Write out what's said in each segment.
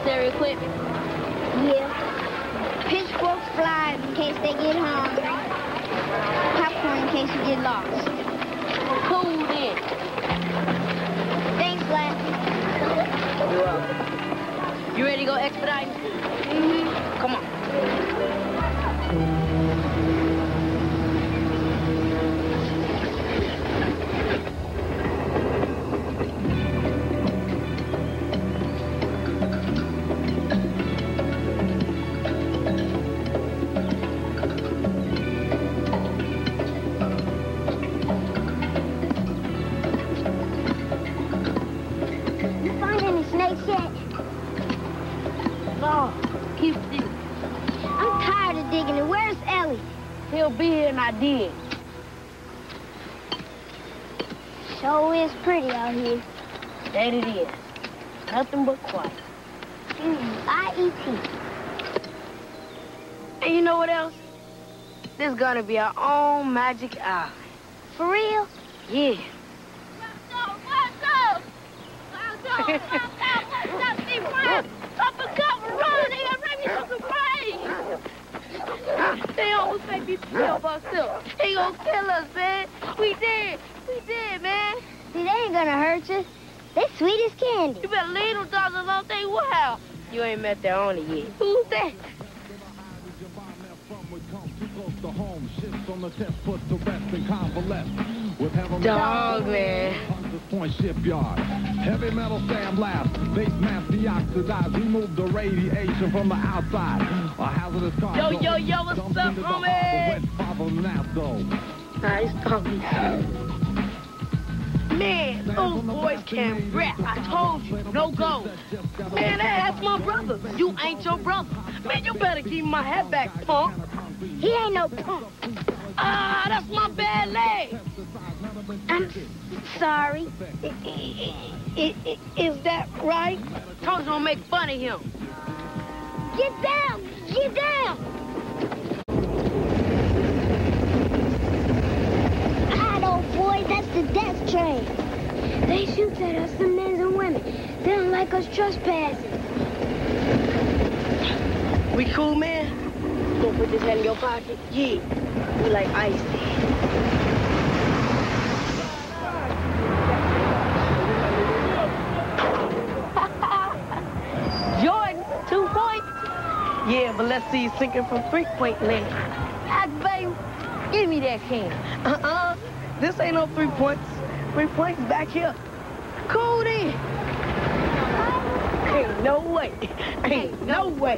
necessary equipment? Yeah. Pitchforks fly in case they get hungry. Popcorn in case you get lost. Cool then. Thanks, Black. You're welcome. You ready to go expedite? Mm-hmm. Come on. He'll be here and I did. Sure is pretty out here. That it is. Nothing but quiet. I-E-T. And you know what else? This is gonna be our own magic island. For real? Yeah. What's up? Big Ron? Up and cover, run! They gotta bring me some surprise! They almost made me feel myself. They gonna kill us, man. We did, man. See, they ain't gonna hurt you. They sweet as candy. You better leave them dogs alone. They wild. You ain't met their owner yet. Who's that? Dog, man. Point shipyard. Heavy metal sandblast. Base mass deoxidized. Remove the radiation from the outside. A hazardous cargo. Yo, what's up, homie? Nice talking. Man, those boys can rap. I told you, no go. Man, that's my brother. You ain't your brother. Man, you better keep my hat back, punk. He ain't no punk. Ah, that's my bad leg. I'm sorry. Is that right? Told you don't make fun of him. Get down! Get down! Boy, that's the death train. They shoot at us, the men and women. They don't like us trespassing. We cool, man? You gonna put this head in your pocket? Yeah. We like ice. Jordan, 2 points? Yeah, but let's see you sinking from 3-point land. Baby, give me that can. This ain't no 3 points. 3 points back here. Cool then. Ain't no way. Ain't no way.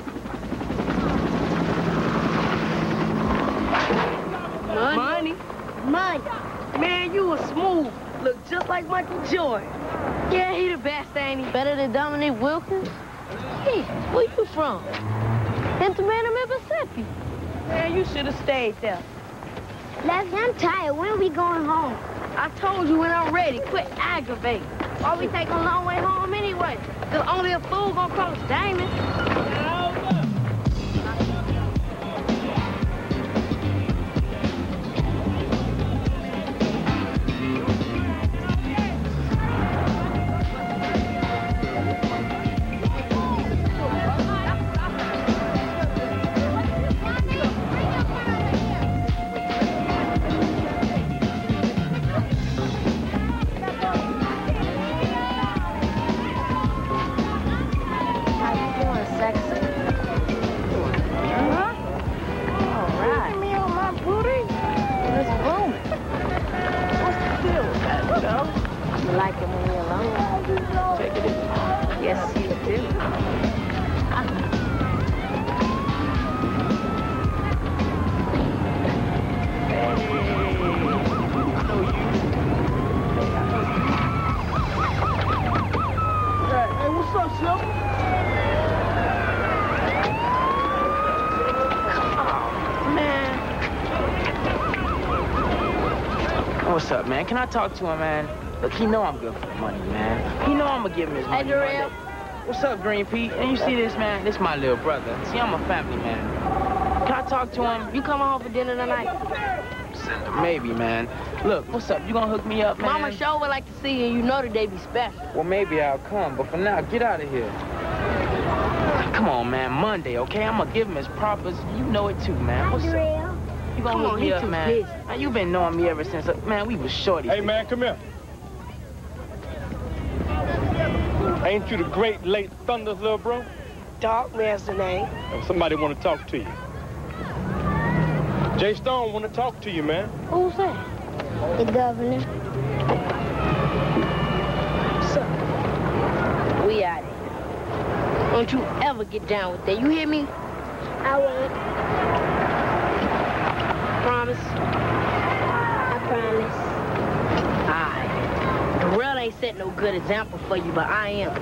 Money. Man, you was smooth. Look just like Michael Jordan. Yeah, he the best, ain't he? Better than Dominique Wilkins? Hey, where you from? Pennsylvania, Mississippi. Man, you should have stayed there. Lefty, I'm tired. When are we going home? I told you when I'm ready. Quit aggravating. Why we take a long way home anyway? There's only a fool gonna cross Damon. What's up, man? Can I talk to him, man? Look, he know I'm good for the money, man. He know I'm gonna give him his money. Hey, Darrell. What's up, Green Pete? And you see this, man? This my little brother. See, I'm a family man. Can I talk to him? You coming home for dinner tonight? Maybe, man. Look, what's up? You gonna hook me up, man? Mama sure would like to see you. You know that they be special. Well, maybe I'll come, but for now, get out of here. Come on, man, Monday, okay? I'm gonna give him his propers. You know it too, man. What's up? You gonna hook me up, man? Now, you been knowing me ever since, man, we was shorty. Hey, man, come here. Ain't you the great late Thunder's little bro? Dog man's the name. Somebody want to talk to you. Jay Stone want to talk to you, man. Who's that? The governor. So, we out here. Don't you ever get down with that. You hear me? I won't. Promise? I promise. All right. Darrell ain't set no good example for you, but I am.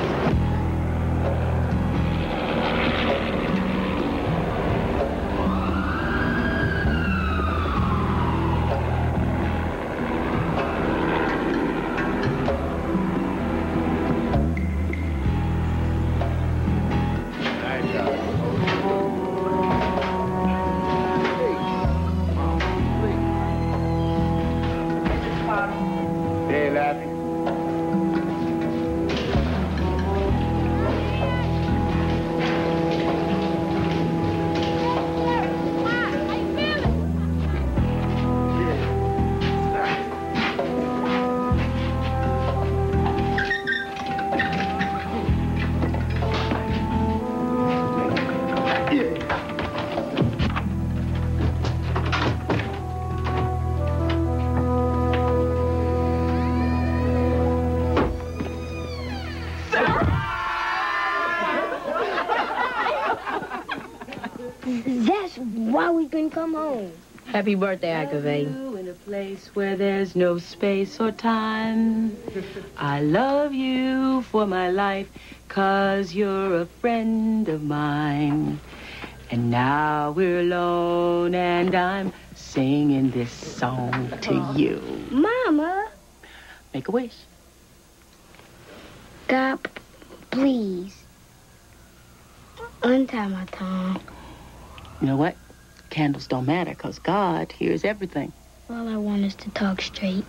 That's why we couldn't come home. Happy birthday, Aggravating. In a place where there's no space or time. I love you for my life, 'cause you're a friend of mine. And now we're alone, and I'm singing this song to you. Mama. Make a wish. God, please. Untie my tongue. You know what? Candles don't matter, 'cause God hears everything. All I want is to talk straight.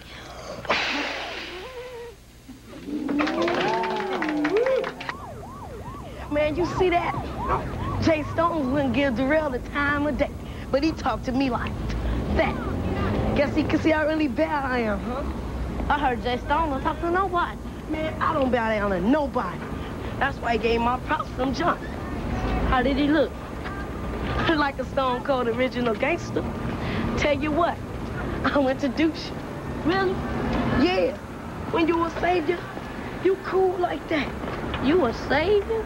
Man, you see that? Jay Stone wouldn't give Darrell the time of day, but he talked to me like that. Guess he could see how really bad I am, huh? I heard Jay Stone don't talk to nobody. Man, I don't bow down to nobody. That's why he gave my props from jump. How did he look? Like a Stone Cold original gangster. Tell you what, I went to douche. Really? Yeah. When you a savior, you cool like that. You a savior?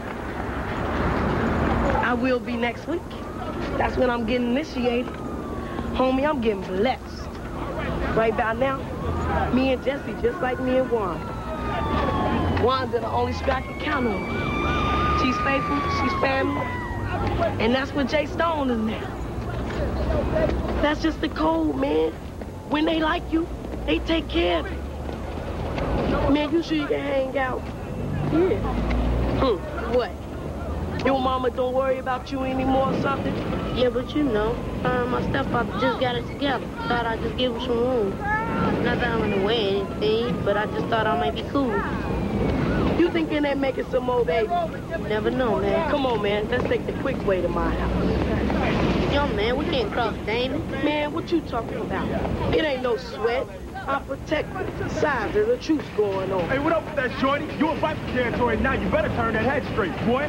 I will be next week. That's when I'm getting initiated. Homie, I'm getting blessed. Right about now, me and Jesse, just like me and Wanda. Wanda the only strike I can count on. She's faithful, she's family. And that's what Jay Stone is now. That's just the code, man. When they like you, they take care of you. Man, you sure you can hang out? Yeah. What? Your mama don't worry about you anymore or something? Yeah, but you know, my stepfather just got it together. Thought I'd just give him some room. Not that I'm in the way or anything, but I just thought I might be cool. You thinking they making some old baby? Never know, man. Come on, man. Let's take the quick way to my house. Yo, man, we can't cross Damon. Man, what you talking about? It ain't no sweat. I protect the sides. There's a truce going on. Hey, what up with that, shorty? You in Viper territory now. You better turn that head straight, boy.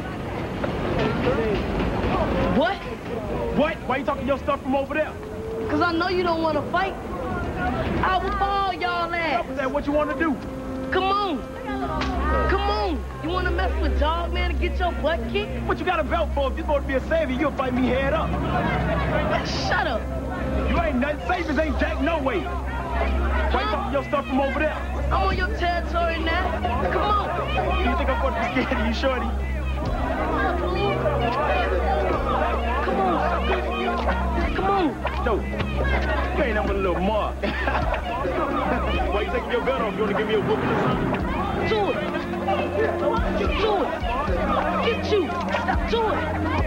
What? What? Why you talking your stuff from over there? 'Cause I know you don't want to fight. I will ball y'all ass. What you want to do? Come on. Come on. You want to mess with Dog Man and get your butt kicked? What you got a belt for? If you're supposed to be a savior, you'll fight me head up. Shut up. You ain't nothing. Saviors ain't jack no way. Why you talking your stuff from over there? I'm on your territory now. Come on. You think I'm going to be scared of you, shorty? Come on. Come on. No. You ain't nothing but a little mark. Why you taking your belt off? You want to give me a whooping or something? Do it. Do it. Get you. Stop. Do it.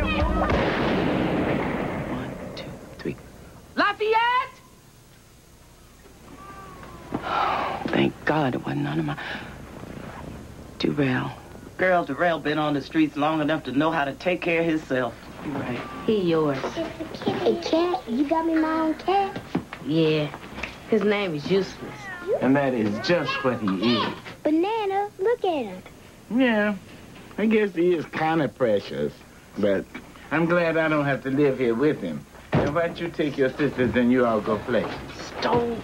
1, 2, 3. Lafayette! Oh, thank God it wasn't none of my... Darrell, Girl, Darrell been on the streets long enough to know how to take care of himself. You're right. He yours. A cat? You got me my own cat? Yeah. His name is Useless. And that is just what he is. Banana, look at him. Yeah, I guess he is kind of precious. But I'm glad I don't have to live here with him. And why don't you take your sisters and you all go play? Stove.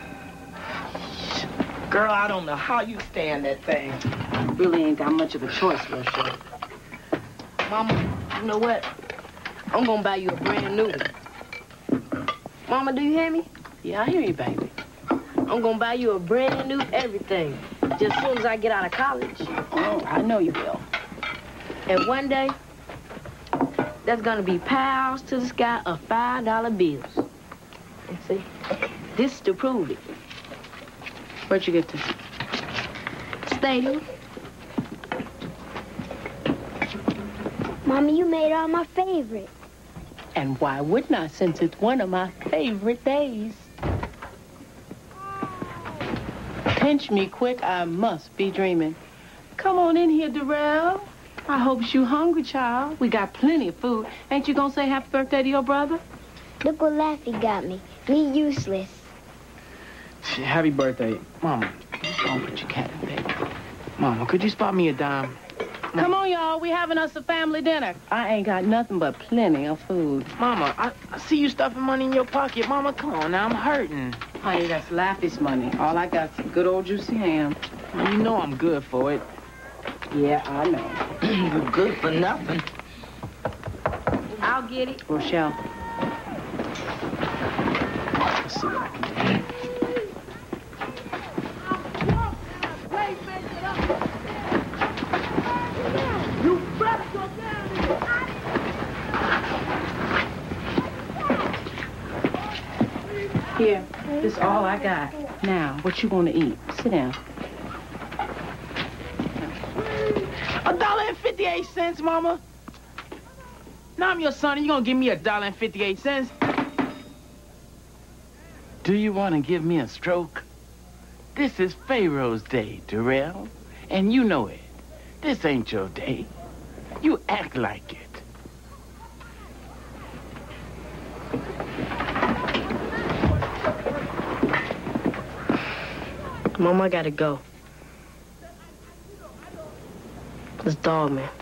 Girl, I don't know how you stand that thing. Really ain't got much of a choice, Russia. Mama, you know what? I'm gonna buy you a brand new one. Mama, do you hear me? Yeah, I hear you, baby. I'm gonna buy you a brand new everything. Just as soon as I get out of college. Oh, I know you will. And one day, there's gonna be piles to the sky of $5 bills. And see, this is to prove it. Where'd you get this? Stadium. Mommy, you made all my favorite. And why wouldn't I, since it's one of my favorite days? Pinch me quick, I must be dreaming. Come on in here, Darrell. I hope you hungry, child. We got plenty of food. Ain't you gonna say happy birthday to your brother? Look what Laffy got me. Me useless. Happy birthday. Mama, don't put your cat in bed. Mama, could you spot me a dime? Come on, y'all. We having us a family dinner. I ain't got nothing but plenty of food. Mama, I see you stuffing money in your pocket. Mama, come on now, I'm hurting. Honey, that's Laffy's money. All I got's some good old juicy ham. You know I'm good for it. Yeah, I know. You're good for nothing. I'll get it. Rochelle. Let's see what I can do. Here, this is all I got. Now, what you gonna eat? Sit down. $1.58, Mama. Now I'm your son, and you gonna give me $1.58? Do you want to give me a stroke? This is Pharaoh's Day, Darrell, and you know it. This ain't your day. You act like it. Mama, I gotta go. This dog, man.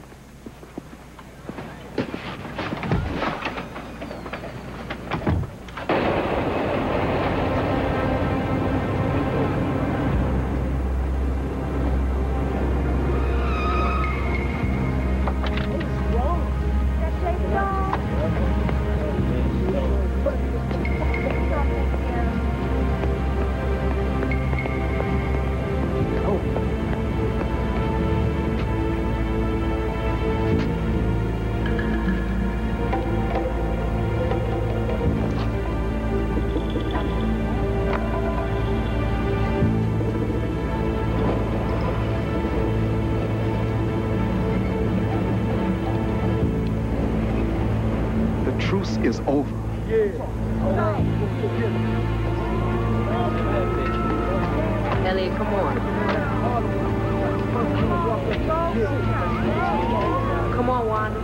Is over. Elliot, come on. Come on, Wanda.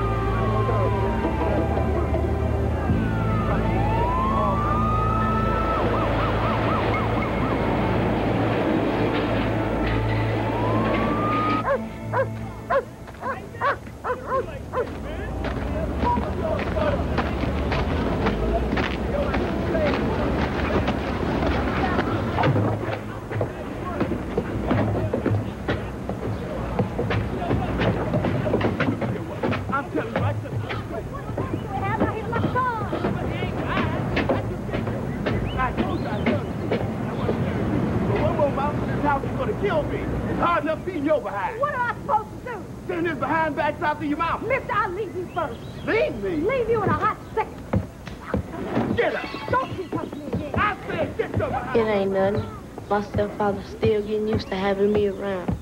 After your mouth. Mister, I'll leave you first. Leave me? Leave you in a hot second. Get up. Don't you touch me again. I said get your behind. It ain't nothing. My stepfather's still getting used to having me around.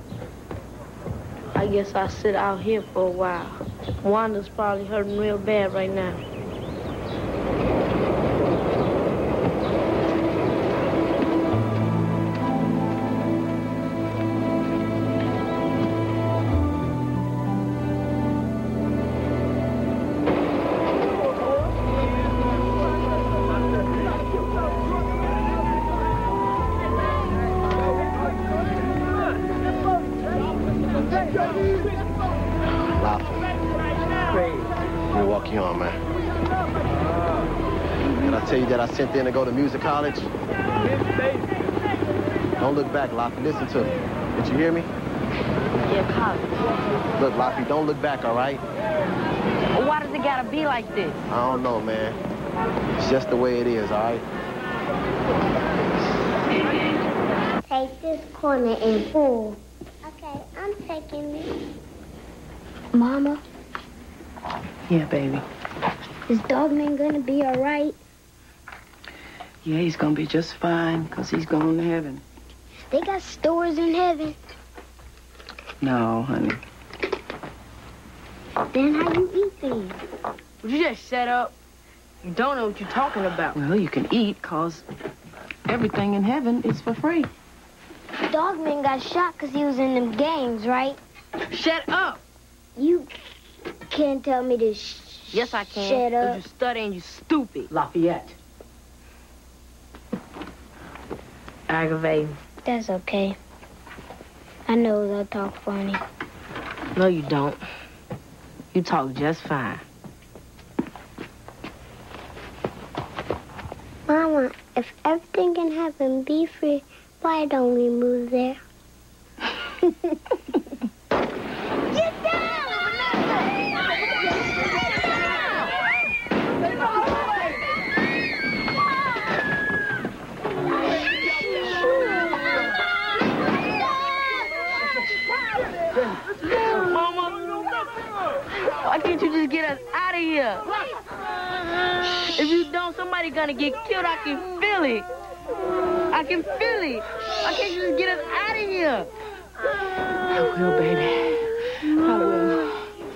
I guess I'll sit out here for a while. Wanda's probably hurting real bad right now. Lawful. Let me walk you on, man. Did I tell you that I sent in to go to music college? Don't look back, Lafy. Listen to me. Did you hear me? Yeah, college. Look, Lafy, don't look back, all right? Why does it gotta be like this? I don't know, man. It's just the way it is, all right? Take this corner and pull. Okay, I'm taking it. Mama? Yeah, baby. Is Dogman gonna be all right? Yeah, he's gonna be just fine, because he's going to heaven. They got stores in heaven. No, honey. Then how you eat these? Would you just shut up? You don't know what you're talking about. Well, you can eat, because everything in heaven is for free. Dogman got shot because he was in them games, right? Shut up! You can't tell me to Yes, I can. Shut up. Because you studying, you stupid. Lafayette. Aggravating. That's okay. I know they'll talk funny. No, you don't. You talk just fine. Mama, if everything in heaven be free, why don't we move there? Get down! Mama, why can't you just get us out of here? If you don't, somebody gonna get killed. I can feel it. I can feel it. Why can't you just get us out of here? I will, baby. I will.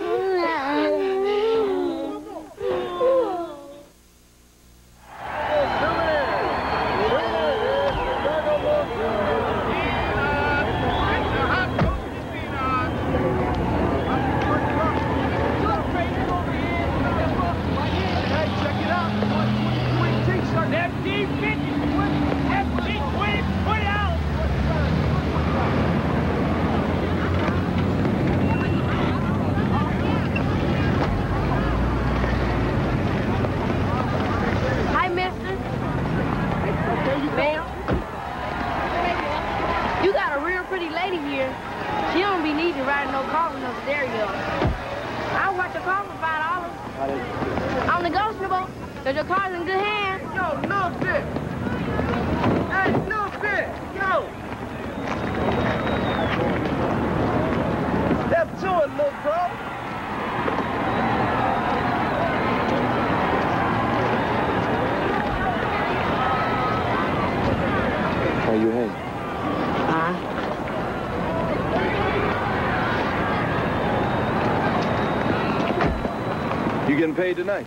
Paid tonight.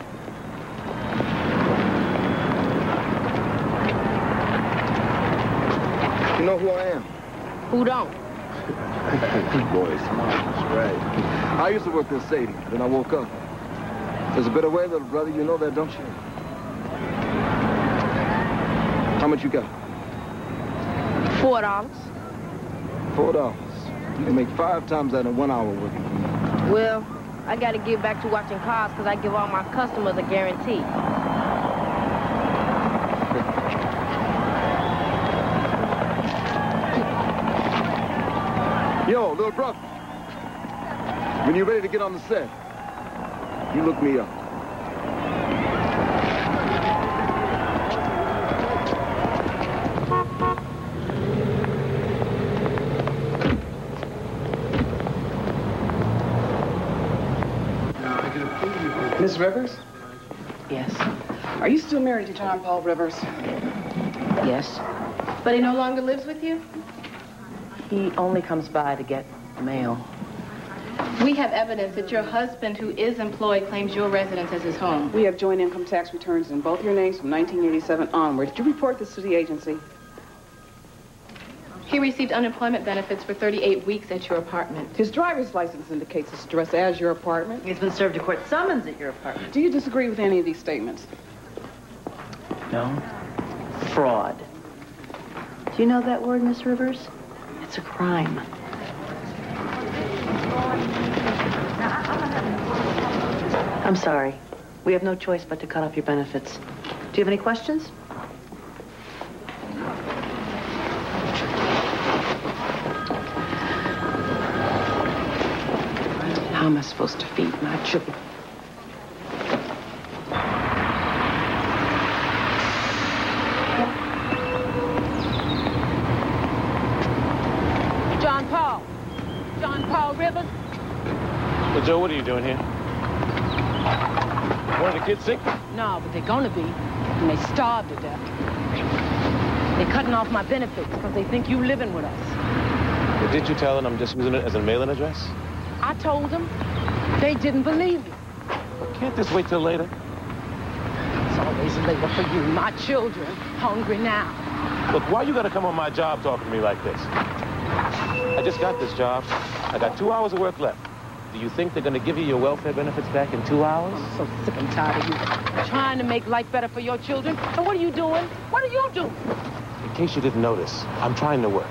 You know who I am? Who don't? Boy, smart. That's right. I used to work this Sadie. Then I woke up. There's a better way, little brother. You know that, don't you? How much you got? $4. $4. You can make 5 times that in 1 hour working for me. Well, I gotta get back to watching cars because I give all my customers a guarantee. Yo, little brother. When you're ready to get on the set, you look me up. Miss Rivers? Yes. Are you still married to John Paul Rivers? Yes. But he no longer lives with you? He only comes by to get mail. We have evidence that your husband, who is employed, claims your residence as his home. We have joint income tax returns in both your names from 1987 onward. Did you report this to the agency? He received unemployment benefits for 38 weeks at your apartment. His driver's license indicates his address as your apartment. He's been served a court summons at your apartment. Do you disagree with any of these statements? No. Fraud. Do you know that word, Miss Rivers? It's a crime. I'm sorry. We have no choice but to cut off your benefits. Do you have any questions? How am I supposed to feed my children? John Paul Rivers? Well, Joe, what are you doing here? One of the kids sick? No, but they're gonna be. And they starved to death. They're cutting off my benefits because they think you living with us. Well, did you tell them I'm just using it as a mailing address? I told them. They didn't believe me. Well, can't this wait till later? It's always later for you. My children hungry now. Look, why you gotta come on my job talking to me like this? I just got this job. I got 2 hours of work left. Do you think they're gonna give you your welfare benefits back in 2 hours? I'm so sick and tired of you trying to make life better for your children. And what are you doing? What are you doing? In case you didn't notice, I'm trying to work.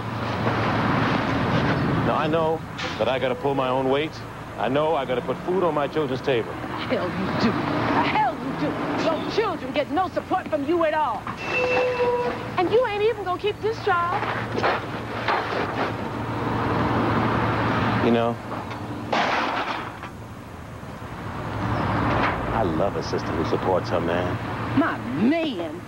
Now, I know that I gotta pull my own weight. I know I gotta put food on my children's table. Hell you do. The hell you do. Your children get no support from you at all. And you ain't even gonna keep this job. You know, I love a sister who supports her man. My man?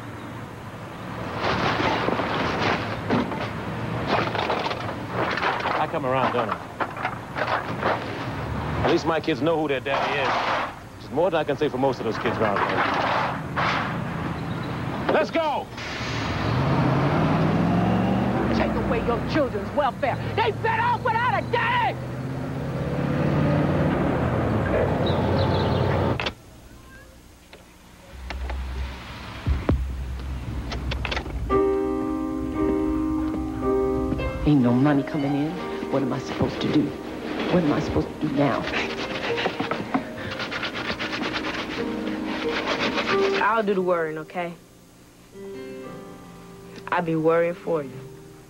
I come around, don't I? At least my kids know who their daddy is. Which is more than I can say for most of those kids around here. Let's go! Take away your children's welfare. They fed off without a daddy! Ain't no money coming in. What am I supposed to do? What am I supposed to do now? I'll do the worrying, okay? I'll be worrying for you.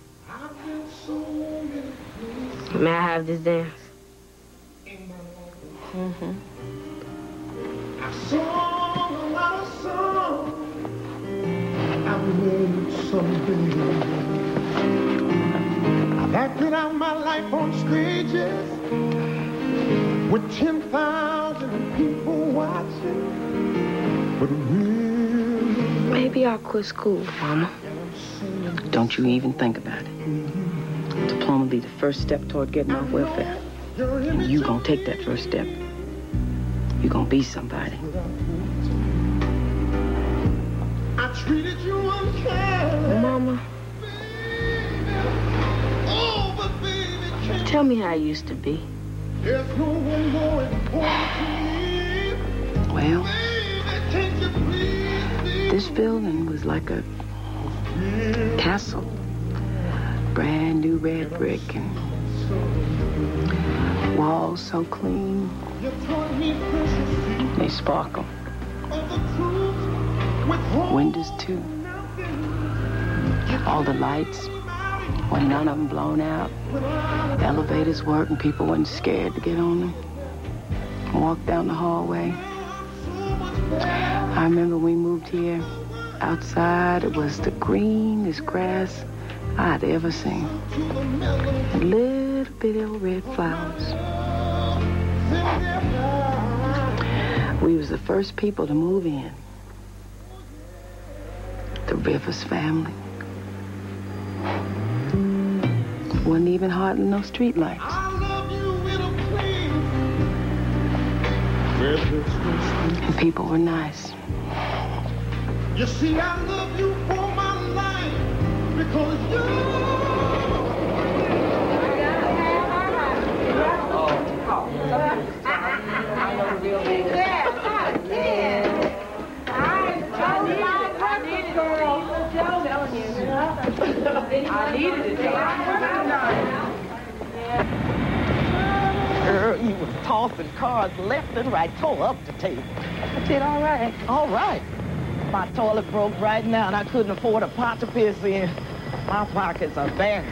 May I have this dance? Mm-hmm. I've sung a lot of songs. I've made some things. I've acted out my life on stages with 10,000 people watching. But really, maybe I'll quit school, Mama. Don't you even think about it. Diploma be the first step toward getting off welfare. And you gonna take that first step. You gonna be somebody. I treated you unfairly. Mama. Oh, but baby, tell me how I used to be. There's no one more important to me. Well, Baby, can't you please, this building was like a castle. Brand new red brick and walls so clean. They sparkle. Windows too. All the lights, when none of them blown out. Elevators work and people wasn't scared to get on them. Walk down the hallway. I remember we moved here. Outside, it was the greenest grass I'd ever seen. And little bitty old red flowers. We was the first people to move in. The Rivers family. Wasn't even hardly no street lights. And people were nice. You see, I love you for my life because you. I needed it. Girl, you was tossing cards left and right. Tore up the table. I did all right. All right. My toilet broke right now, and I couldn't afford a pot to piss in. My pockets are bare.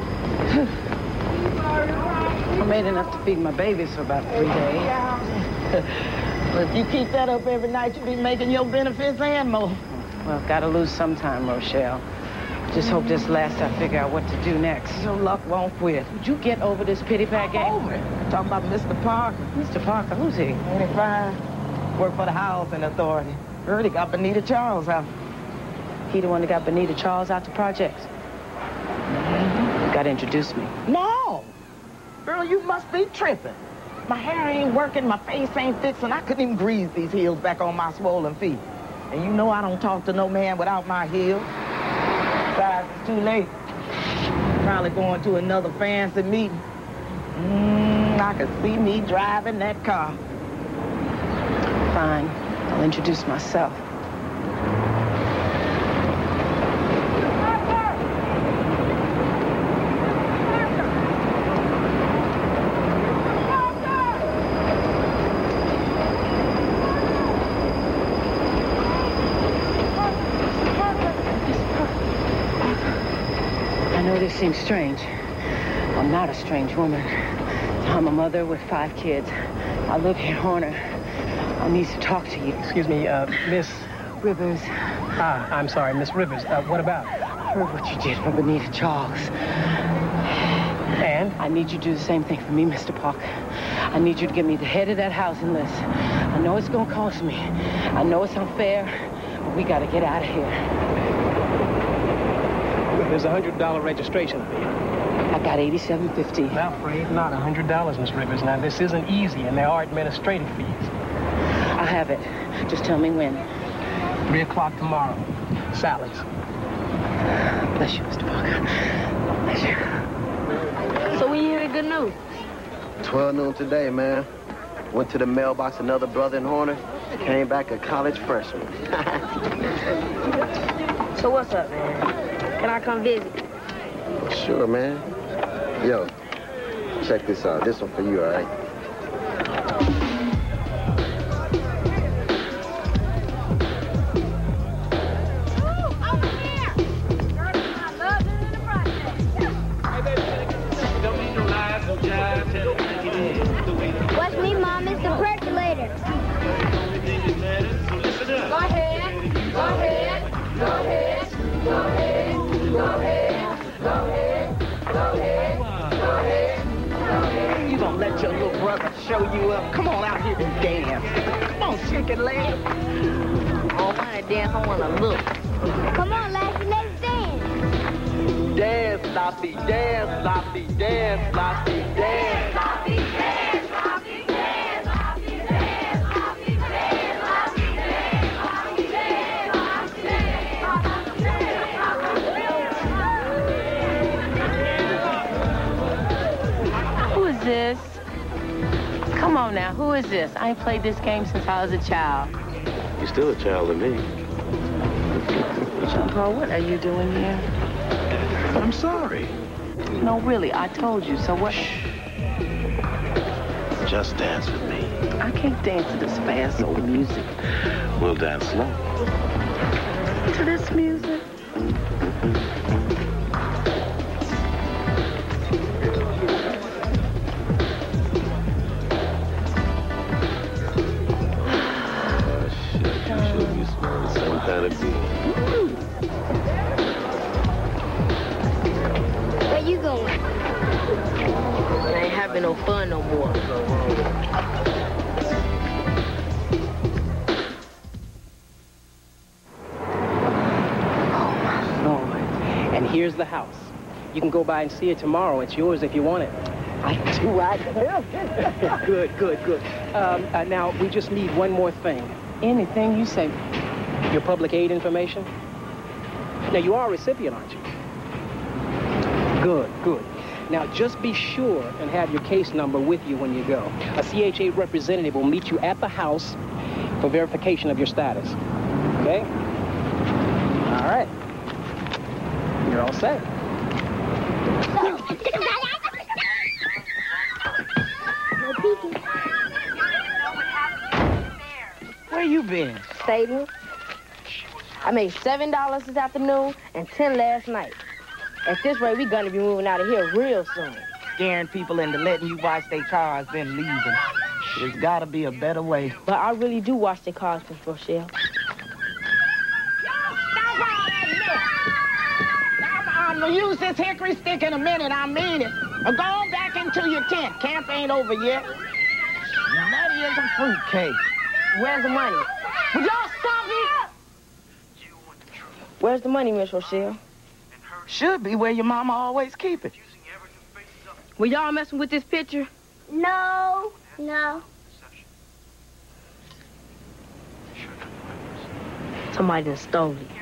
I made enough to feed my babies for about 3 days. But if you keep that up every night, you'll be making your benefits and more. Well, gotta lose some time, Rochelle. Just hope this lasts. I figure out what to do next. Your luck won't quit. Would you get over this pity pat game? Over it. Talking about Mr. Parker. Mr. Parker, who's he? 25. Work for the housing authority. Heard he got Benita Charles out. He the one that got Benita Charles out to projects? You gotta introduce me. No! Girl, you must be tripping. My hair ain't working, my face ain't fixing. I couldn't even grease these heels back on my swollen feet. And you know I don't talk to no man without my heels. Besides, it's too late. Probably going to another fancy meeting. I could see me driving that car. Fine. I'll introduce myself. I know this seems strange. I'm not a strange woman. I'm a mother with 5 kids. I live here, Horner. I need to talk to you. Excuse me, Miss... Rivers. Ah, I'm sorry, Miss Rivers. What about? I heard what you did for Benita Charles. And? I need you to do the same thing for me, Mr. Parker. I need you to get me the head of that housing list. I know it's gonna cost me. I know it's unfair, but we gotta get out of here. There's a $100 registration fee. I got $87.50. I'm afraid not. $100, Miss Rivers. Now, this isn't easy, and there are administrative fees. I have it. Just tell me when. 3 o'clock tomorrow. Sally's. Bless you, Mr. Parker. Bless you. So when you hear the good news? 12 noon today, man. Went to the mailbox, another brother in Horner. Came back a college freshman. So what's up, man? Can I come visit? Sure, man. Yo, check this out. This one for you, all right? Watch me, Mom. It's the percolator. Go ahead. Go ahead. Go ahead. Go ahead. Go ahead. Go ahead. Go ahead. Go ahead. Go ahead. You gonna let your little brother show you up? Come on out here and dance. Come on, chicken leg. I don't want to dance. I want to look. Come on, Lassie. Let's dance. Dance, Loppy, dance, Loppy, dance, Loppy, dance. Loppy, dance. Loppy, dance. Loppy, dance. Loppy, dance. Loppy, dance. Loppy, dance. Loppy, dance. Who is this? Come on now, who is this? I ain't played this game since I was a child. You're still a child to me. Jean-Paul, what are you doing here? I'm sorry. No, really, I told you. So what? Shh. Just dance with me. I can't dance to this fast old music. We'll dance slow. To this music? Some kind of beat. Where you going? I ain't having no fun no more. Oh, my Lord. And here's the house. You can go by and see it tomorrow. It's yours if you want it. I do right here. Good, good, good. Now, we just need one more thing. Anything you say. Your public aid information. Now, you are a recipient, aren't you? Good, good. Now, just be sure and have your case number with you when you go. A CHA representative will meet you at the house for verification of your status. Okay? All right. You're all set. Where you been? Stadium. I made $7 this afternoon and 10 last night. At this rate, we gonna be moving out of here real soon. Scaring people into letting you watch their cars, then leaving. There's gotta be a better way. But I really do wash the cars, Miss Rochelle. I'm gonna use this hickory stick in a minute, I mean it. Go on back into your tent. Camp ain't over yet. Nutty as a fruitcake. Where's the money? Would y'all stop me? Where's the money, Miss Rochelle? Should be where your mama always keep it. Were y'all messing with this picture? No. Somebody done stole it.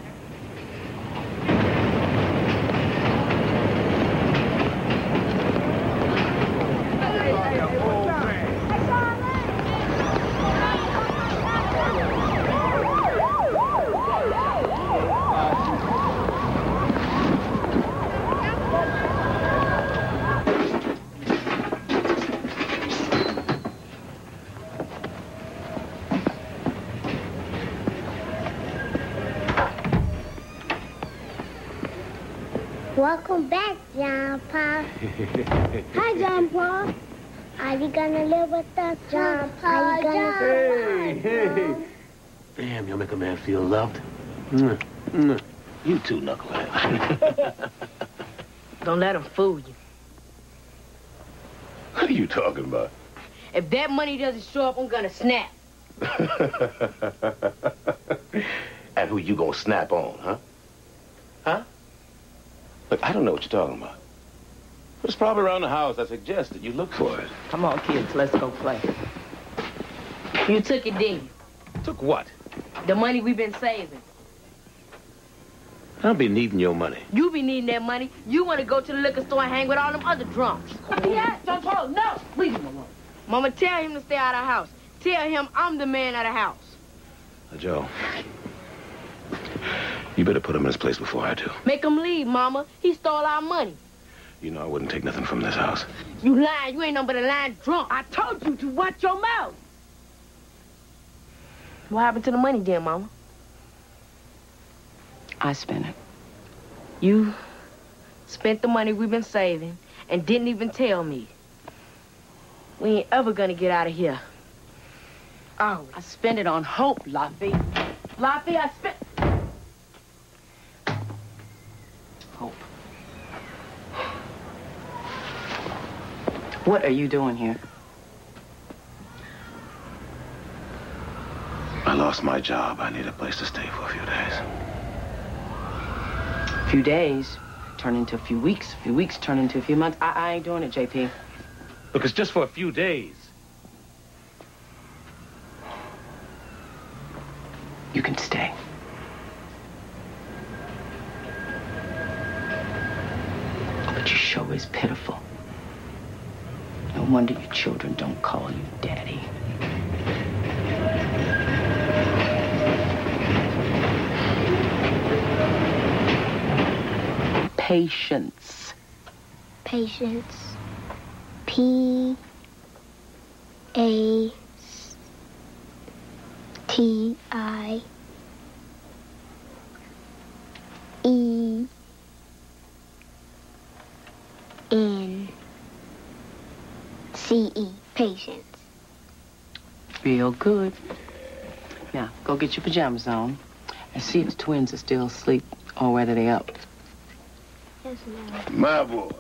Welcome back, John Paul. Hi, John Paul. Are you gonna live with us, John Paul? Are you gonna Hey. Damn, you'll make a man feel loved. You too, knucklehead. Don't let him fool you. What are you talking about? If that money doesn't show up, I'm gonna snap. And who you gonna snap on, huh? Huh? Look, I don't know what you're talking about. But it's probably around the house. I suggest that you look for it. Come on, kids, let's go play. You took it, didn't you? Took what? The money we've been saving. I'll be needing your money. You be needing that money. You want to go to the liquor store and hang with all them other drunks. Yeah, John Paul, no! Leave him alone. Mama, tell him to stay out of the house. Tell him I'm the man of the house. Joe, you better put him in his place before I do. Make him leave, Mama. He stole our money. You know I wouldn't take nothing from this house. You lying. You ain't nothing but a lying drunk. I told you to watch your mouth. What happened to the money then, Mama? I spent it. You spent the money we've been saving and didn't even tell me. We ain't ever gonna get out of here. Oh, I spent it on hope, Laffy. Laffy, I spent... Hope. What are you doing here? I lost my job. I need a place to stay for a few days. A few days turn into a few weeks. A few weeks turn into a few months. I ain't doing it, JP. Look, it's just for a few days. You can stay. But your show is pitiful. No wonder your children don't call you Daddy. Patience. Patience. P-A-T-I-E. N-C-E. Patience. Real good. Now, go get your pajamas on and see if the twins are still asleep or whether they're up. Yes, ma'am. My boy.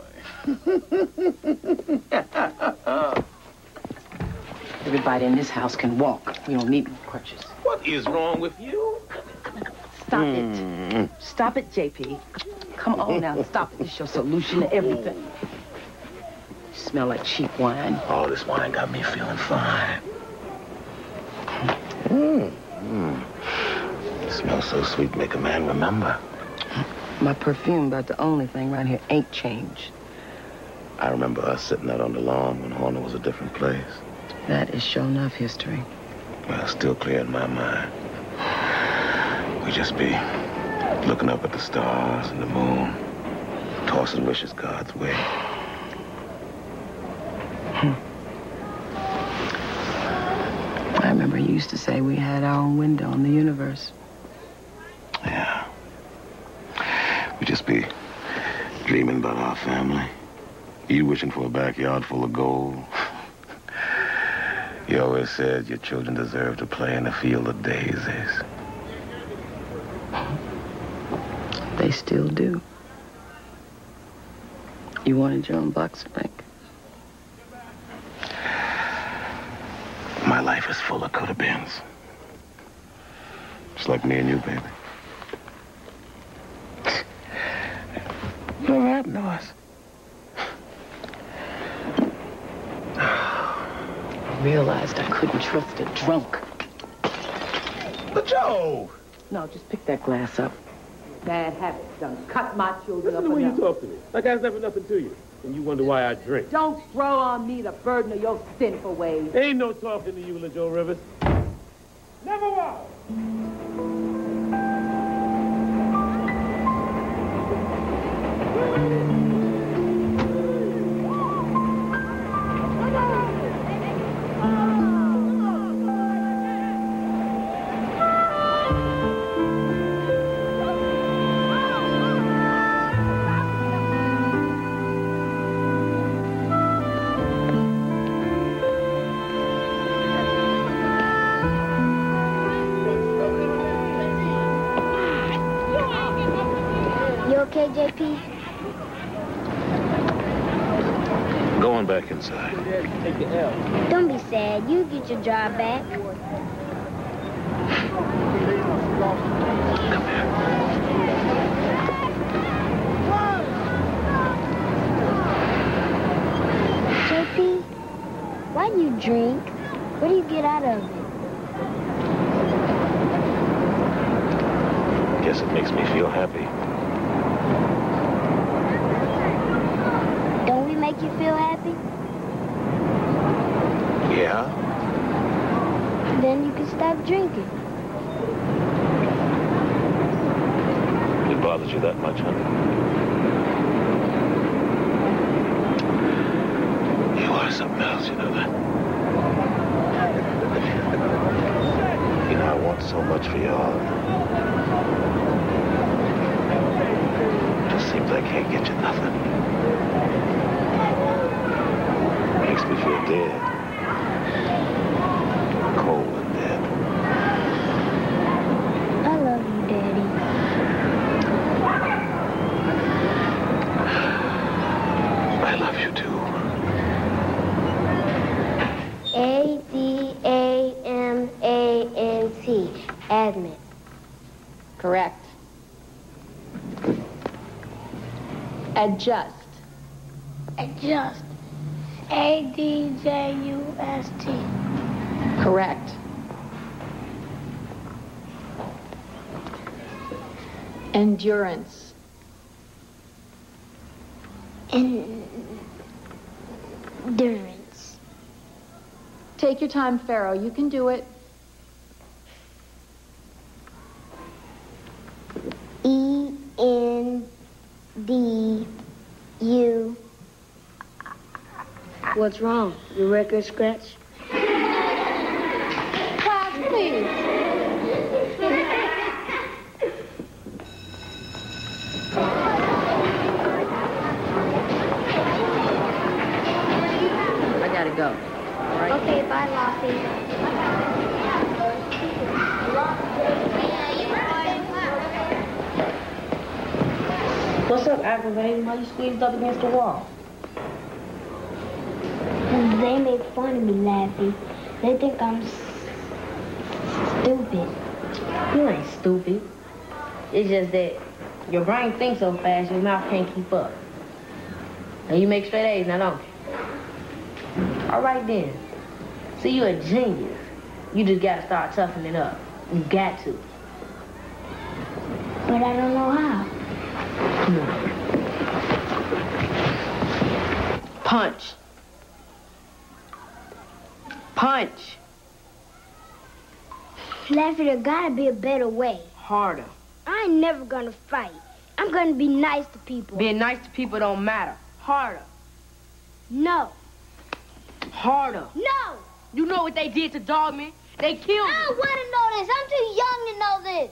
Everybody in this house can walk. We don't need crutches. What is wrong with you? Stop it. Stop it, JP. Come on now, stop it. It's your solution to everything. You smell like cheap wine. All this wine got me feeling fine. It smells so sweet, make a man remember. My perfume about the only thing around here ain't changed. I remember us sitting out on the lawn when Horner was a different place. That is sure enough history. Well, still clear in my mind. We just be looking up at the stars and the moon, tossing wishes God's way. I remember you used to say we had our own window on the universe. Yeah. We just be dreaming about our family. You wishing for a backyard full of gold. You always said your children deserve to play in a field of daisies. They still do. You wanted your own box spring? My life is full of could-have-beens. Just like me and you, baby. You ever happened to us? I realized I couldn't trust a drunk. But Joe! No, just pick that glass up. Bad habits done cut my children up Listen to the way you enough. talk to me. Like I was never nothing to you. And you wonder why I drink. Don't throw on me the burden of your sinful ways. Ain't no talking to you, LaJoe Rivers. Never was. Okay, JP? Going back inside. Take the L. Don't be sad. You get your job back. Come here. JP, why do you drink? What do you get out of it? Guess it makes me feel happy. Don't we make you feel happy? Yeah? Then you can stop drinking. It bothers you that much, huh? You are something else, you know that? You know, I want so much for y'all. Just seems I can't get you nothing. Makes me feel dead. Cold and dead. I love you, Daddy. I love you too. A-D-A-M-A-N-T. Admit. Correct. Adjust. Adjust. A-D-J-U-S-T. Correct. Endurance. Endurance. Take your time, Pharaoh. You can do it. E-N-D-U. What's wrong? Your record scratch? Class, please. I gotta go. All right? Okay, bye, Lofty. What's up, aggravating? Why you squeezed up against the wall? They make fun of me, Laffy. They think I'm stupid. You ain't stupid. It's just that your brain thinks so fast, your mouth can't keep up. And you make straight A's now, don't you? All right, then. See, you're a genius. You just gotta start toughening up. You got to. But I don't know how. Come on. Punch. Punch. Laffy, there gotta be a better way. Harder. I ain't never gonna fight. I'm gonna be nice to people. Being nice to people don't matter. Harder. No. Harder. No! You know what they did to Dogman? They killed him. I don't want to know this. I'm too young to know this.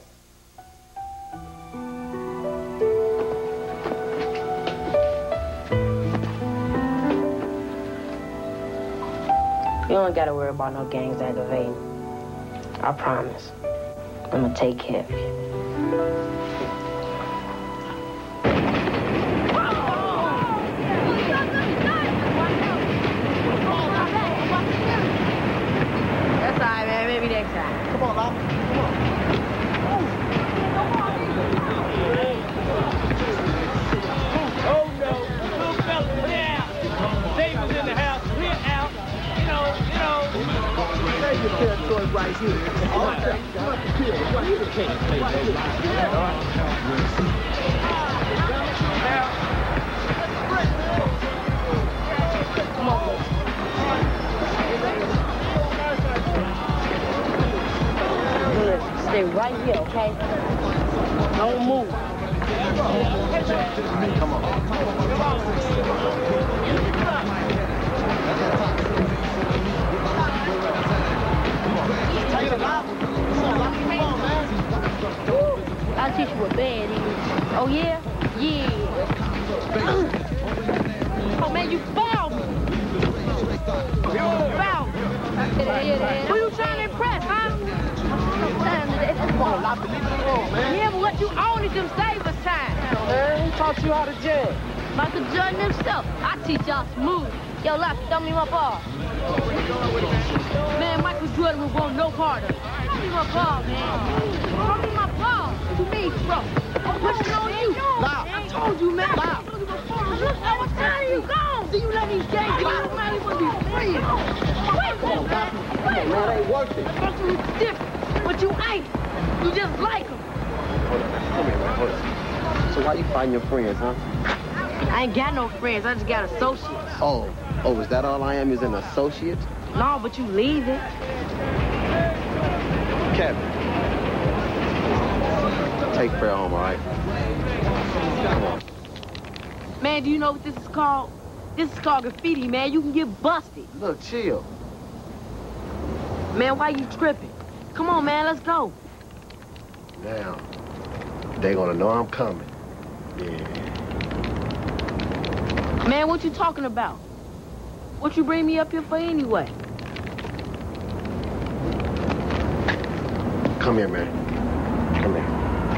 You don't gotta worry about no gangs aggravating. I promise. I'm gonna take care of you. That's all right, man. Maybe next time. Come on, Lop. Come on. Oh, no. Little fella, we're out. David's in the house. We're out. You know. There's your territory right here. Okay. Come on, boys. Stay right here, okay? Don't move. Come on. I'll teach you what bad is. Oh, yeah? Yeah. Oh, man, you fouled me. Fouled me. Who you trying to impress, huh? Yeah, but what you own is them savers time. Man, who taught you how to judge? Michael Jordan himself. I teach y'all smooth. Yo, Locke, throw me my ball. Man, Michael Jordan would want no part of it. Throw me my ball, man. Throw me my ball. What you mean, bro? I'm pushing on you. Locke. I told you, man. Locke. Look, I was telling you, go. Do you let these gangs get you, man? You want to be free. Wait, man. Man, that ain't worth it. That's what's different. But you ain't. You just like them. Hold on. Come here, man. Hold on. So why you fighting your friends, huh? I ain't got no friends. I just got associates. Oh, is that all I am, is an associate? No, but you leaving. Kevin. Take Fair home, all right? Come on. Man, do you know what this is called? This is called graffiti, man. You can get busted. Look, chill. Man, why you tripping? Come on, man, let's go. Now, they gonna know I'm coming. Yeah. Man, what you talking about? What you bring me up here for anyway? Come here, man. Come here.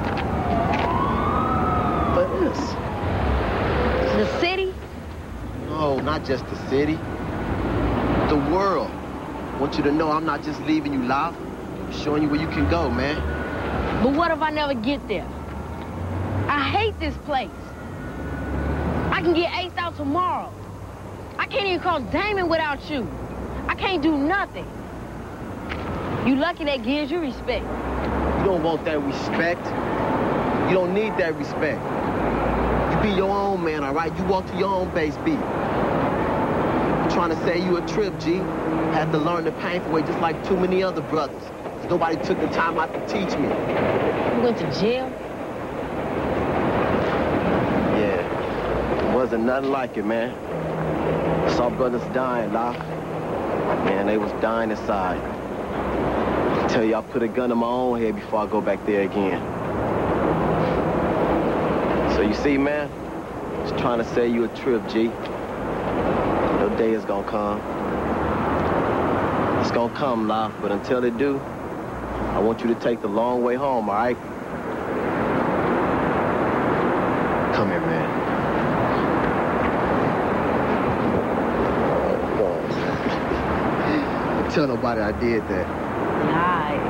But this. The city? No, not just the city. The world. I want you to know I'm not just leaving you live. I'm showing you where you can go, man. But what if I never get there? I hate this place. I can get aced out tomorrow. I can't even cross Damon without you. I can't do nothing. You lucky that gives you respect. You don't want that respect. You don't need that respect. You be your own man, all right? You walk to your own base beat. I'm trying to say you a trip, G. Had to learn the painful way just like too many other brothers. Nobody took the time out to teach me. You went to jail? Yeah. It wasn't nothing like it, man. I saw brothers dying, Doc. Man, they was dying inside. I tell you, I put a gun in my own head before I go back there again. So you see, man, just trying to say you a trip, G. Your day is gonna come. It's gonna come, Locke, but until it do, I want you to take the long way home, all right? Come here, man. Don't tell nobody I did that. Nice.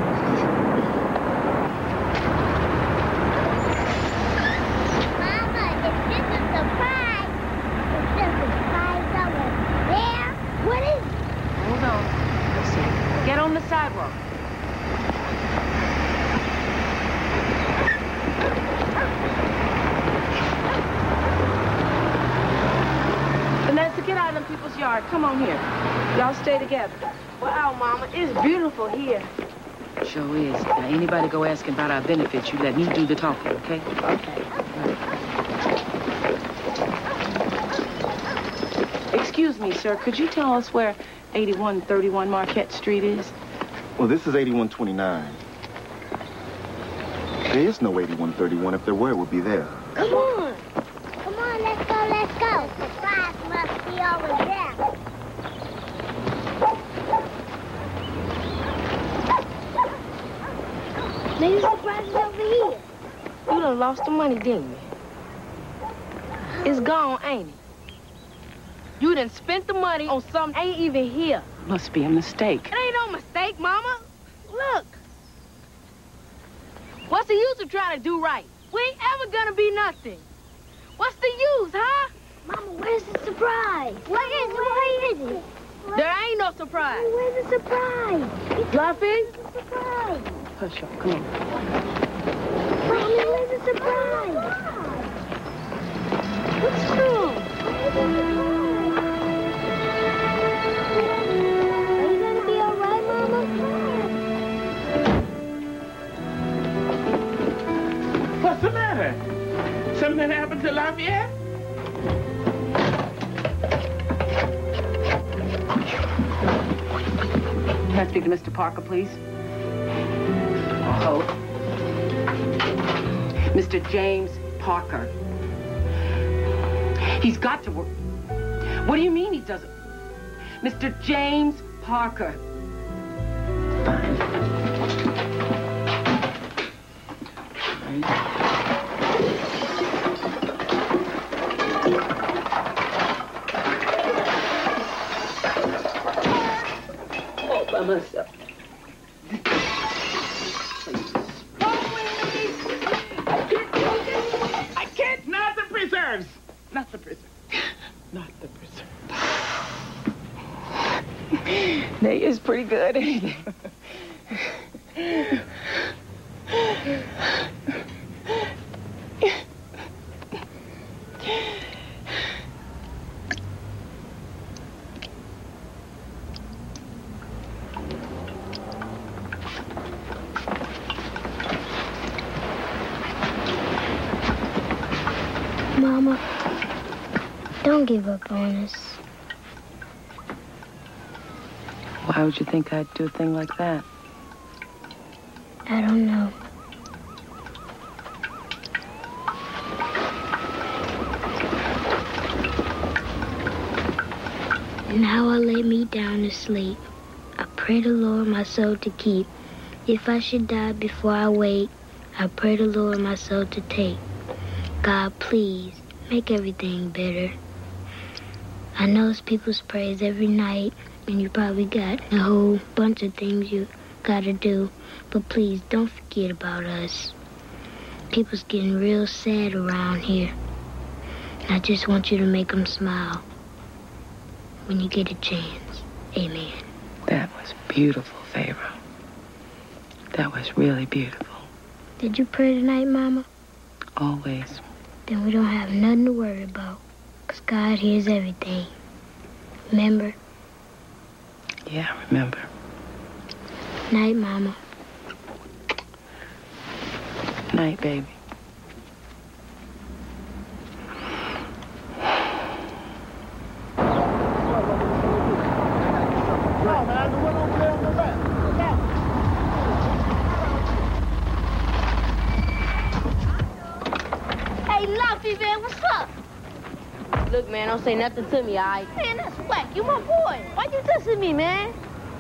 Mama, if this is a surprise, if this is a surprise over there, what is it? Hold on. Let's see. Get on the sidewalk. Vanessa, get out of them people's yard. Come on here. Y'all stay together. Wow, Mama, it's beautiful here. Sure is. Now, anybody go asking about our benefits, you let me do the talking, okay? Okay. Excuse me, sir. Could you tell us where 8131 Marquette Street is? Well, this is 8129. There is no 8131. If there were, it would be there. Come on. Come on, let's go, let's go. The surprise must be over there. Maybe the prize is over here. You done lost the money, didn't you? It's gone, ain't it? You done spent the money on something ain't even here. Must be a mistake. It ain't no mistake, Mama. Look. What's the use of trying to do right? We ain't ever gonna be nothing. What's the use, huh? Mama, where's the surprise? Where is it? There ain't no surprise. Where's the surprise? Fluffy? Surprise. Hush up, come on. Mommy, where's the surprise? What's wrong? Are you gonna be all right, Mama? What's the matter? Something happened to Lafayette? Can I speak to Mr. Parker, please? Oh. Mr. James Parker. He's got to work. What do you mean he doesn't? Mr. James Parker. All by myself. I can't. Not the preserves. Not the preserves. Not the preserves. Nay is pretty good, ain't it? Mama, don't give up on us. Why would you think I'd do a thing like that? I don't know. Now I lay me down to sleep. I pray the Lord my soul to keep. If I should die before I wake, I pray the Lord my soul to take. God, please, make everything better. I know it's people's prayers every night, and you probably got a whole bunch of things you gotta do, but please don't forget about us. People's getting real sad around here. I just want you to make them smile when you get a chance. Amen. That was beautiful, Pharaoh. That was really beautiful. Did you pray tonight, Mama? Always. Then we don't have nothing to worry about, 'cause God hears everything. Remember? Yeah, remember. Night, Mama. Night, baby. Hey, Luffy, man, what's up? Look, man, don't say nothing to me, all right? Man, that's whack. You my boy. Why you dissing me, man?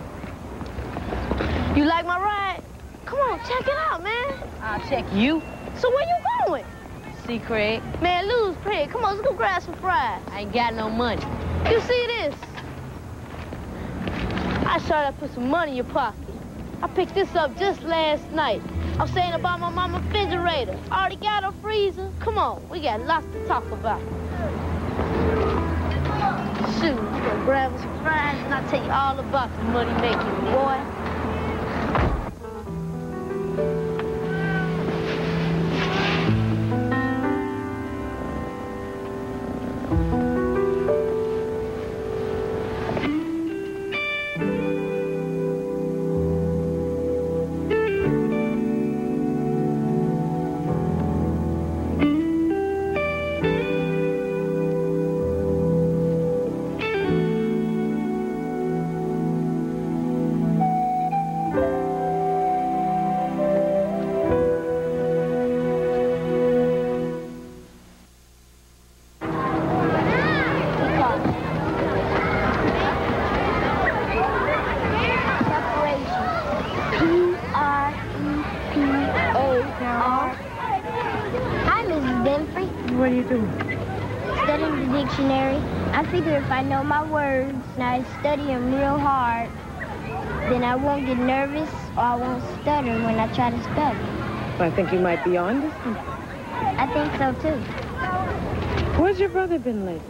You like my ride? Come on, check it out, man. I'll check you. So where you going? See, Craig. Man, lose, Craig. Come on, let's go grab some fries. I ain't got no money. You see this? I sure I put some money in your pocket. I picked this up just last night. I'm saying about my mama's refrigerator. Already got a freezer. Come on, we got lots to talk about. Shoot, you gonna grab us some fries and I'll tell you all about the money making, boy. What are you doing? Studying the dictionary. I figure if I know my words and I study them real hard, then I won't get nervous or I won't stutter when I try to spell them. I think you might be on to something. I think so, too. Where's your brother been lately?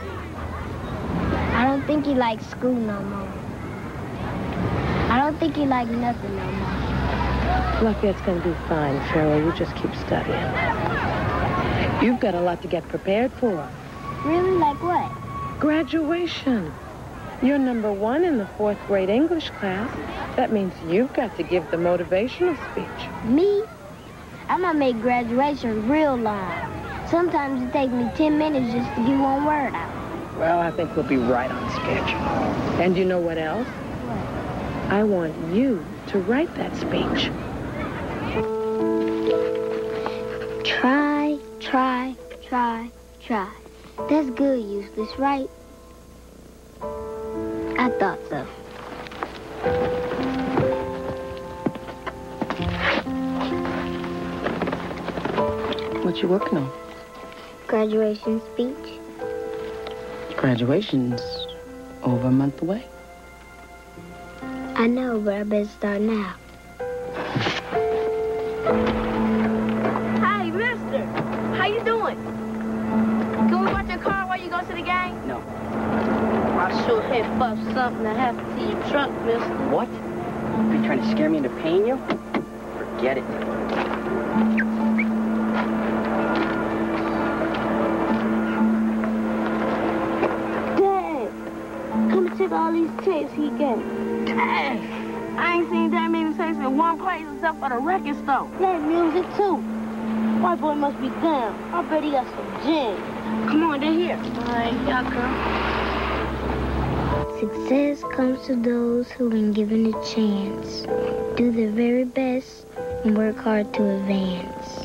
I don't think he likes school no more. I don't think he likes nothing no more. Lafayette's going to be fine, Cheryl. You just keep studying. You've got a lot to get prepared for. Really? Like what? Graduation. You're number 1 in the 4th grade English class. That means you've got to give the motivational speech. Me? I'm going to make graduation real long. Sometimes it takes me 10 minutes just to get one word out. Well, I think we'll be right on schedule. And you know what else? What? I want you to write that speech. Try, try, try, try. That's good, Useless, right? I thought so. What you working on? Graduation speech. Graduation's over a month away. I know, but I better start now. Hi, mister. How you doing? Can we watch your car while you go to the game? No. I sure hate bust something that happened to your truck, mister. What? Are you trying to scare me into paying you? Forget it. Dad, come and check all these tapes he gave. Dad. I ain't seen that many tapes in one place except for the record store. That music, too. White boy must be down. I bet he got some gin. Come on, they're here. All right, y'all come. Success comes to those who've been given a chance. Do their very best and work hard to advance.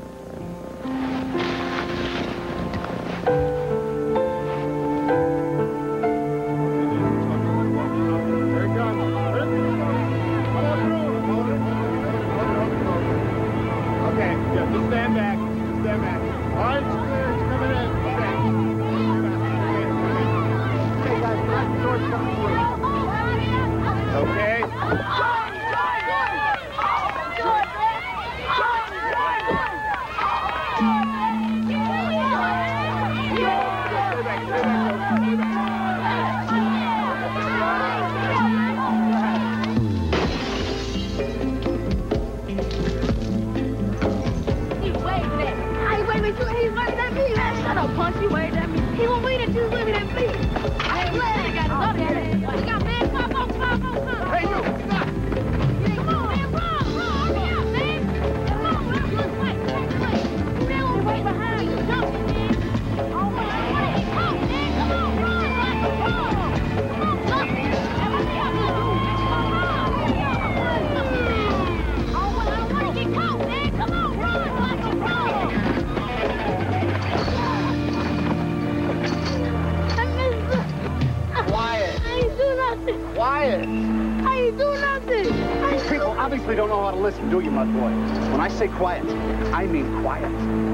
Don't know how to listen, do you, my boy? When I say quiet, I mean quiet.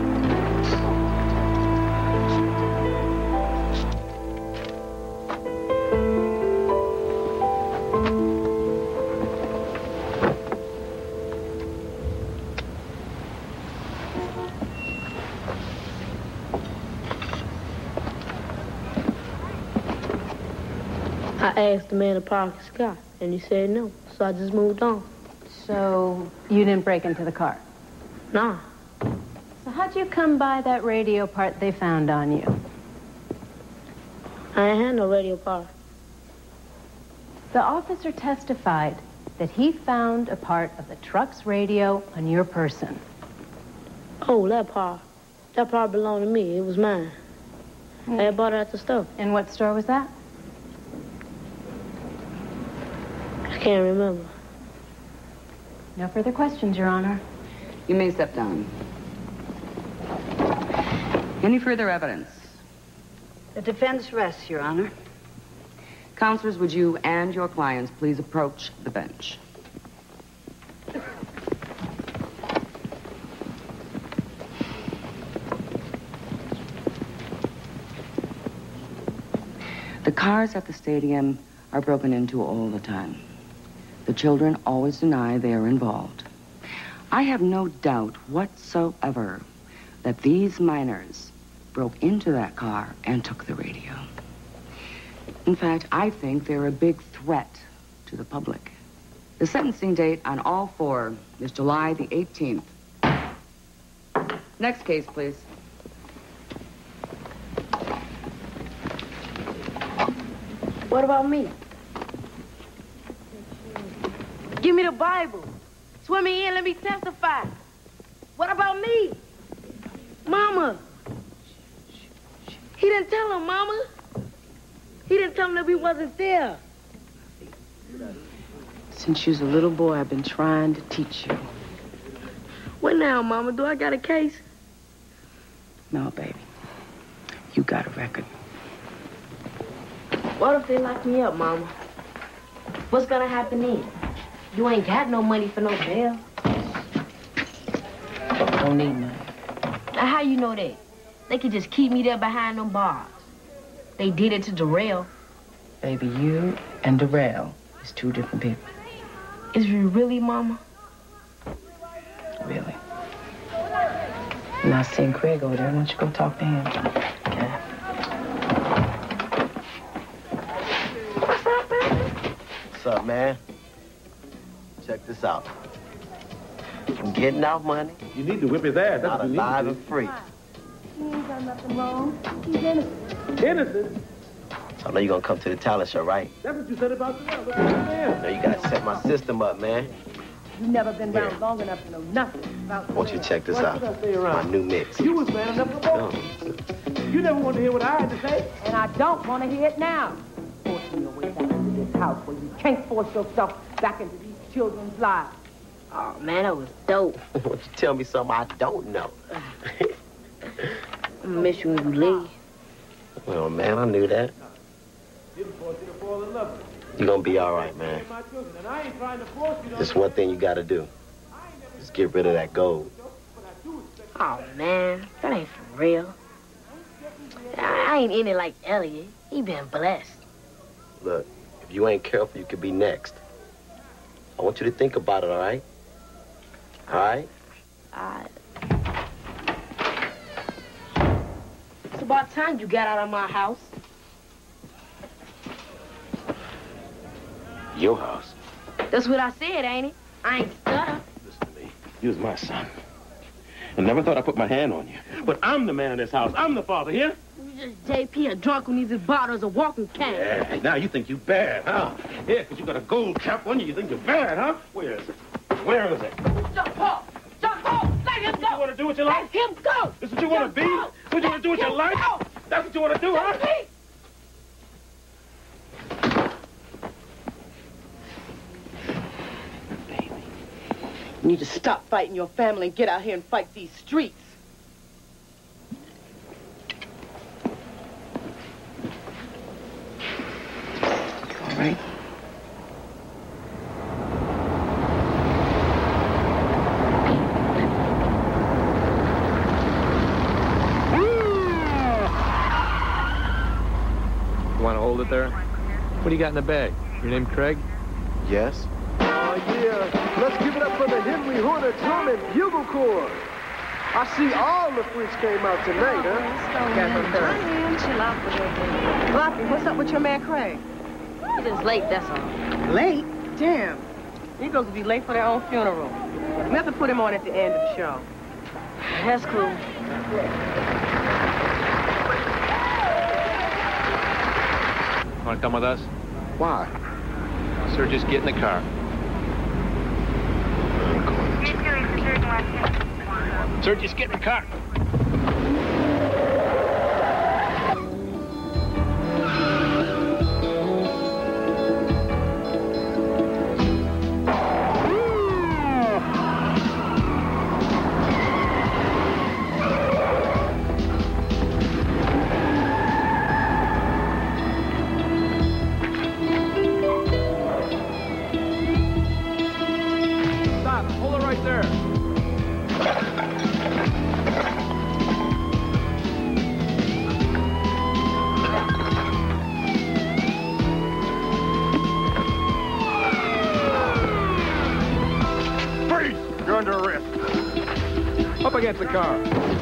I asked the man to park his car, and he said no, so I just moved on. So you didn't break into the car? Nah. So how'd you come by that radio part they found on you? I ain't had no radio part. The officer testified that he found a part of the truck's radio on your person. Oh, that part. That part belonged to me. It was mine. I had bought it at the store. And what store was that? I can't remember. No further questions, Your Honor. You may step down. Any further evidence? The defense rests, Your Honor. Counselors, would you and your clients please approach the bench? The cars at the stadium are broken into all the time. The children always deny they are involved. I have no doubt whatsoever that these minors broke into that car and took the radio. In fact, I think they're a big threat to the public. The sentencing date on all four is July the 18th. Next case, please. What about me? Give me the Bible. Swear me in, let me testify. What about me? Mama. He didn't tell him, Mama. He didn't tell him that we wasn't there. Since you was a little boy, I've been trying to teach you. What now, Mama? Do I got a case? No, baby. You got a record. What if they lock me up, Mama? What's gonna happen then? You ain't got no money for no bail. Don't need money. Now, how you know that? They could just keep me there behind them bars. They did it to Darrell. Baby, you and Darrell is two different people. Is you really, Mama? Really? And I seen Craig over there. Why don't you go talk to him? Okay. What's up, man? Check this out. I'm getting out money. You need to whip his ass. That's Not what you need alive to and free. He ain't done nothing wrong. He's innocent. Innocent? So I know you're gonna come to the talent show, right? That's what you said about Darrell. Look at I know you gotta set my system up, man. You've never been down long enough to know nothing about I want you to check this Why out. should I stay around? My new mix. You was man enough for both. You never wanted to hear what I had to say. And I don't want to hear it now. Forcing your way back into this house where you can't force yourself back into these children's lives. Oh, man, that was dope. Why don't you tell me something I don't know? I'm gonna miss you when you leave. Well, man, I knew that. You're gonna be all right, man. Just one thing you gotta do. Just get rid of that gold. Oh, man, that ain't for real. I ain't in it like Elliot. He been blessed. Look, if you ain't careful, you could be next. I want you to think about it, all right? All right? It's about time you got out of my house. Your house? That's what I said, ain't it? I ain't stutter. Listen to me. You was my son. I never thought I'd put my hand on you. But I'm the man of this house. I'm the father here. You just JP, a drunk who needs his bottle as a walking cane. Yeah, now you think you bad, huh? Yeah, because you got a gold cap on you. You think you're bad, huh? Where is it? Where is it? Jump off! Jump off! Let him go! You want to do with your life? Let him go! This is what you want to be? What you want to do with your life? That's what you want to do, huh? You need to stop fighting your family and get out here and fight these streets. All right. You want to hold it there? What do you got in the bag? Your name Craig? Yes? Oh, yeah. Let's give it up for the Henry Horner Drum and Bugle Corps. I see all the freaks came out tonight, huh? Chill out for your Floppy, what's up with your man Craig? He's just late, that's all. Late? Damn. Negroes will be late for their own funeral. We have to put him on at the end of the show. That's cool. Want to come with us? Why? Sir, just get in the car. Sir, just get in the car. Stop. Hold it right there. against the car.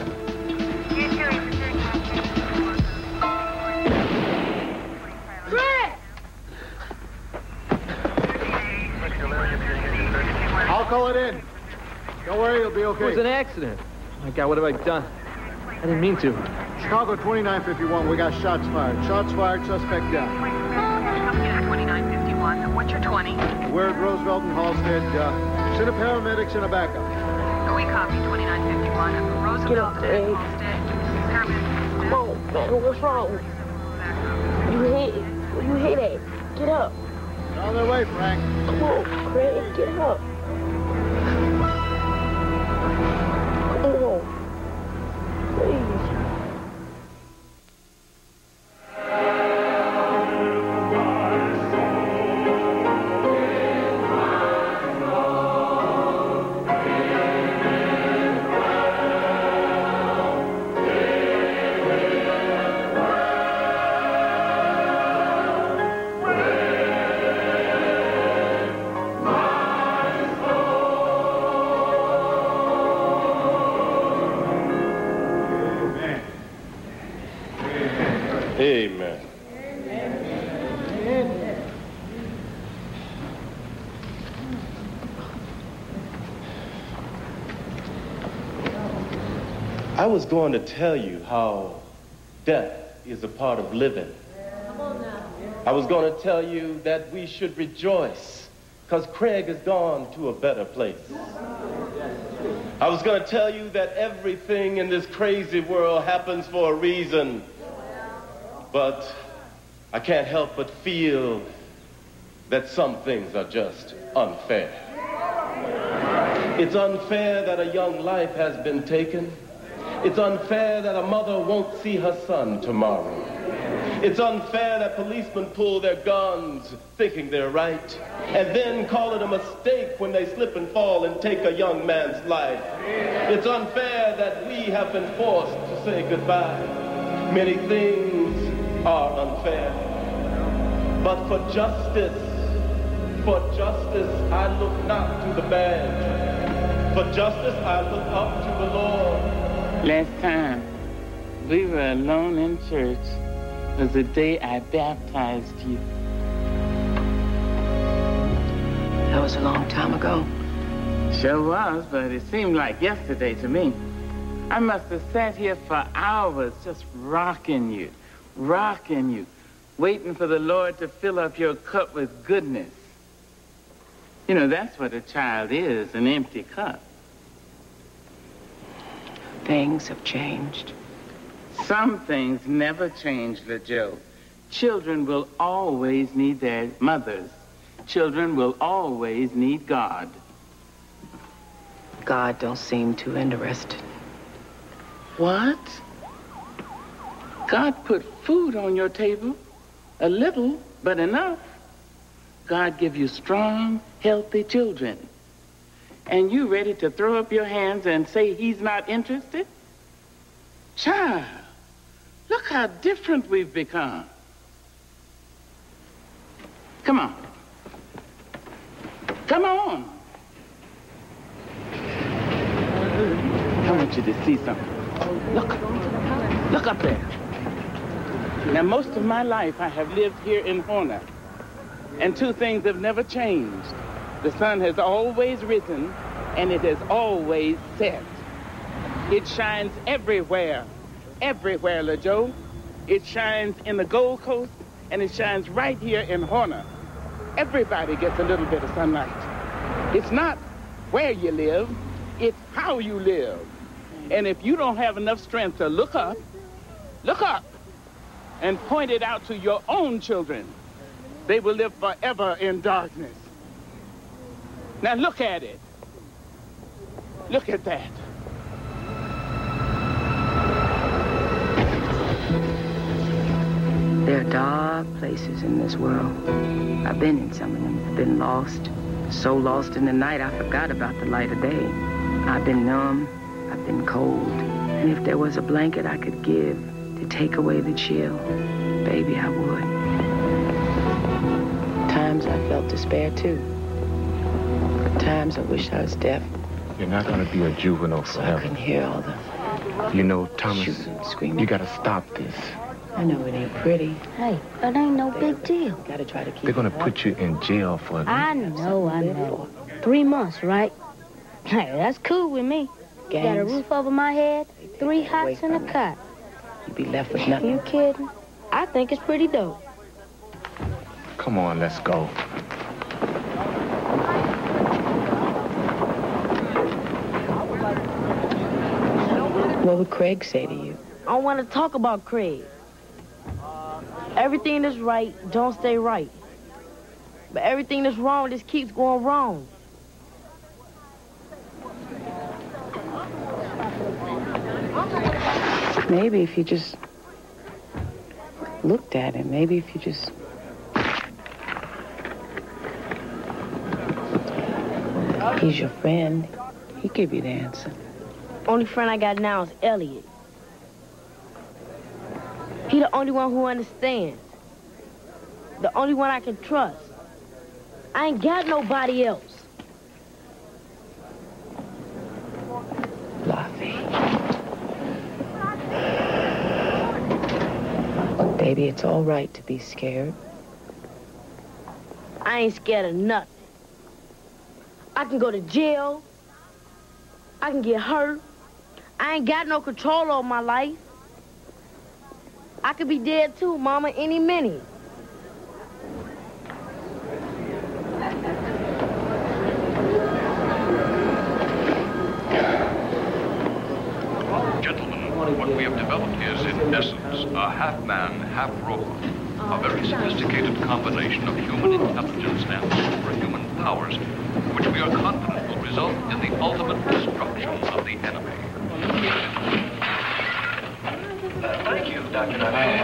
Greg! I'll call it in. Don't worry, it'll be okay. It was an accident. My God, what have I done? I didn't mean to. Chicago 2951, we got shots fired. Shots fired, suspect down. 2951, what's your 20? We're at Roosevelt and Halstead. Send a paramedics and a backup. We copy 2951, Roosevelt and Halstead. Paramedics. Come on, man, what's wrong? You hit it. Get up. On their way, Frank. Come on, Craig, get up. Come on. Please. Amen. I was going to tell you how death is a part of living. I was going to tell you that we should rejoice because Craig has gone to a better place. I was going to tell you that everything in this crazy world happens for a reason. But I can't help but feel that some things are just unfair. It's unfair that a young life has been taken. It's unfair that a mother won't see her son tomorrow. It's unfair that policemen pull their guns thinking they're right and then call it a mistake when they slip and fall and take a young man's life. It's unfair that we have been forced to say goodbye. Many things are unfair. But for justice, I look not to the badge. For justice, I look up to the Lord. Last time we were alone in church was the day I baptized you. That was a long time ago. Sure was, but it seemed like yesterday to me. I must have sat here for hours just rocking you, waiting for the Lord to fill up your cup with goodness. You know, that's what a child is, an empty cup. Things have changed. Some things never change, LaJoe. Children will always need their mothers. Children will always need God. God don't seem too interested. What? God put food on your table. A little, but enough. God give you strong, healthy children. And you ready to throw up your hands and say he's not interested? Child, look how different we've become. Come on. Come on. I want you to see something. Look up there. Now, most of my life I have lived here in Horner, and two things have never changed. The sun has always risen, and it has always set. It shines everywhere, LaJoe. It shines in the Gold Coast, and it shines right here in Horner. Everybody gets a little bit of sunlight. It's not where you live, it's how you live. And if you don't have enough strength to look up, and point it out to your own children, they will live forever in darkness. Now look at it. Look at that. There are dark places in this world. I've been in some of them. I've been lost. So lost in the night, I forgot about the light of day. I've been numb. I've been cold. And if there was a blanket I could give to take away the chill, baby, I would. Times I felt despair, too. Times I wished I was deaf. You're not going to be a juvenile forever. I couldn't hear all the You know, Thomas, shooting, screaming. you got to stop this. I know it ain't pretty. Hey, it ain't no big deal. Gotta try to keep They're going to put you in jail for I know. 3 months, right? Hey, that's cool with me. Gangs. Got a roof over my head, 3 hots and a cot. You'd be left with nothing. You kidding? I think it's pretty dope. Come on, let's go. What would Craig say to you? I don't want to talk about Craig. Everything that's right don't stay right. But everything that's wrong just keeps going wrong. Maybe if you just looked at him, maybe if you just... He's your friend. He'd give you the answer. Only friend I got now is Elliot. He the only one who understands. The only one I can trust. I ain't got nobody else. Look, baby, it's all right to be scared. I ain't scared of nothing. I can go to jail. I can get hurt. I ain't got no control over my life. I could be dead too, Mama, any minute. Gentlemen, what we have developed is, in essence, a half-man, half-robot. A very sophisticated combination of human intelligence and superhuman powers, which we are confident will result in the ultimate destruction of the enemy. Thank you, Dr. Nugget.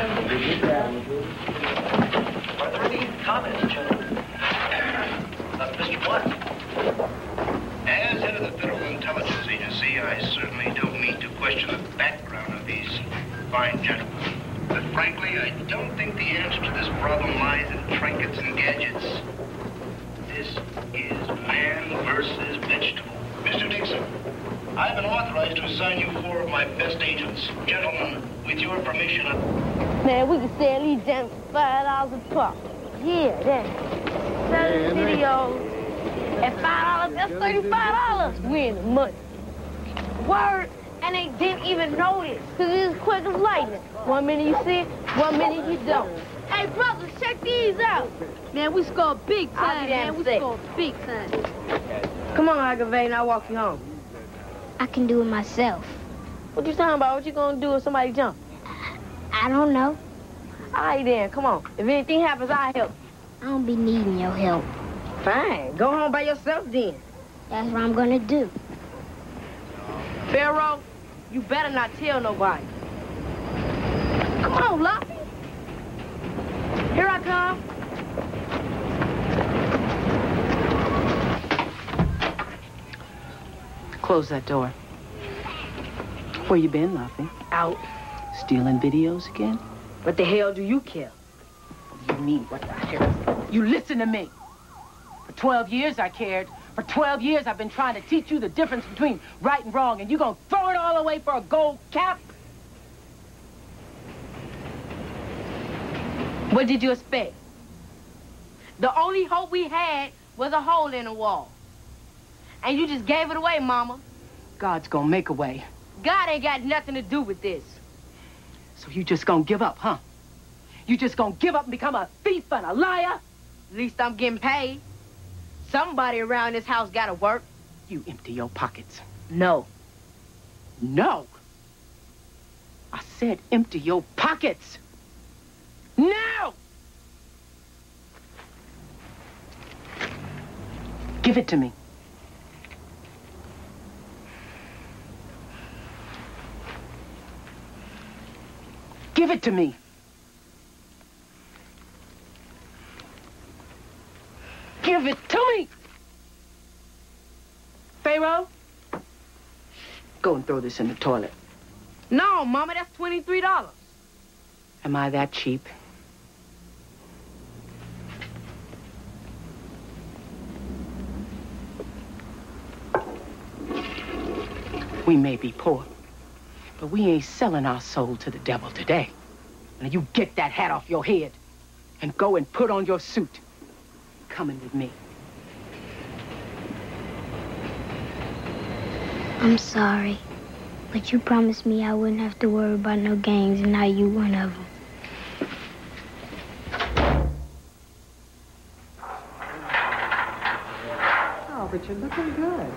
Are there any comments, gentlemen? Mr. Blunt? As head of the Federal Intelligence Agency, I certainly don't mean to question the background of these fine gentlemen. But frankly, I don't think the answer to this problem lies in trinkets and gadgets. This is man versus vegetable. Mr. Dixon, I've been authorized to assign you 4 of my best agents. Gentlemen, with your permission, Man, we can sell these gems for $5 a pop. Yeah, that. Sell the videos at $5, that's $35. We in the money. Word, and they didn't even notice, because it's quick as lightning. 1 minute you see it, 1 minute you don't. Hey, brothers, check these out. Man, we scored big time, man. We scored big time. Come on, Aggravating, I'll walk you home. I can do it myself. What you talking about? What you gonna do if somebody jump? I don't know. All right, then, come on. If anything happens, I'll help. I don't be needing your help. Fine, go home by yourself then. That's what I'm gonna do. Pharaoh, you better not tell nobody. Come on, Luffy. Here I come. Close that door. Where you been, Luffy? Out. Stealing videos again? What the hell do you care? You mean what the hell? You listen to me. For 12 years I cared. For 12 years I've been trying to teach you the difference between right and wrong, and you gonna throw it all away for a gold cap? What did you expect? The only hope we had was a hole in the wall. And you just gave it away, Mama. God's gonna make a way. God ain't got nothing to do with this. So you just gonna give up, huh? You just gonna give up and become a thief and a liar? At least I'm getting paid. Somebody around this house gotta work. You empty your pockets. No. No. I said empty your pockets. Now! Give it to me. Give it to me. Give it to me! Pharaoh, go and throw this in the toilet. No, Mama, that's $23. Am I that cheap? We may be poor, but we ain't selling our soul to the devil today. Now you get that hat off your head and go and put on your suit. Coming with me. I'm sorry, but you promised me I wouldn't have to worry about no gangs, and now you one of them. Oh, but you're looking good.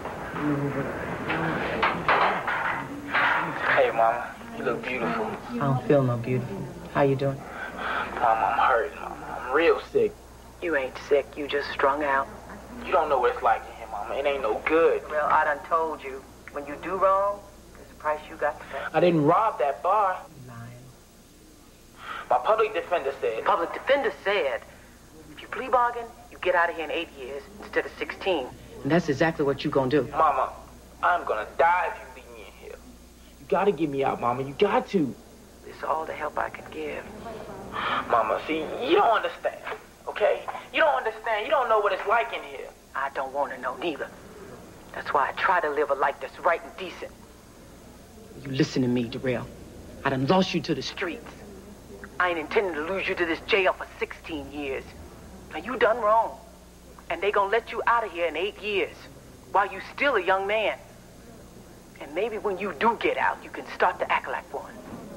Hey, Mama, you look beautiful. I don't feel no beautiful. How you doing? Mama, I'm hurt. I'm real sick. You ain't sick. You just strung out. You don't know what it's like in here, Mama. It ain't no good. Well, I done told you. When you do wrong, there's a price you got to pay. I didn't rob that bar. Lying. My public defender said. Public defender said, if you plea bargain, you get out of here in 8 years instead of 16. And that's exactly what you gonna do. Mama, I'm gonna die if you leave me in here. You gotta get me out, Mama. You got to. This is all the help I can give. Mama, see, you don't understand, okay? You don't understand. You don't know what it's like in here. I don't want to know neither. That's why I try to live a life that's right and decent. You listen to me, Darrell. I done lost you to the streets. I ain't intending to lose you to this jail for 16 years. Now, you done wrong. And they gonna let you out of here in 8 years while you still a young man. And maybe when you do get out, you can start to act like one.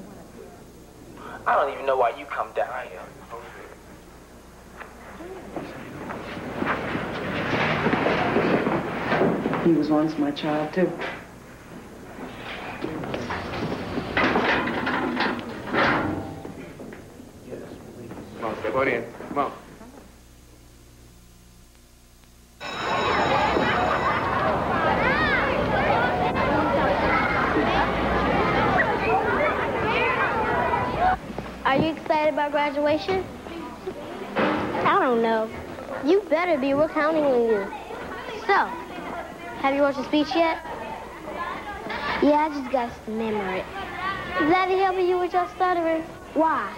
I don't even know why you come down here. He was once my child, too. Come on, step on in. Come on. Are you excited about graduation? I don't know. You better be. We're counting on you. So, have you wrote your speech yet? Yeah, I just got to memory it. Is that helping you with your stuttering? Why?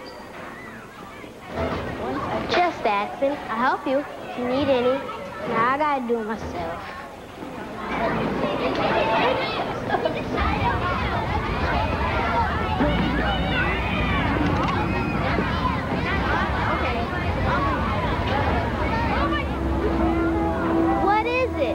Just asking. I'll help you if you need any. Now I gotta do it myself. What is it?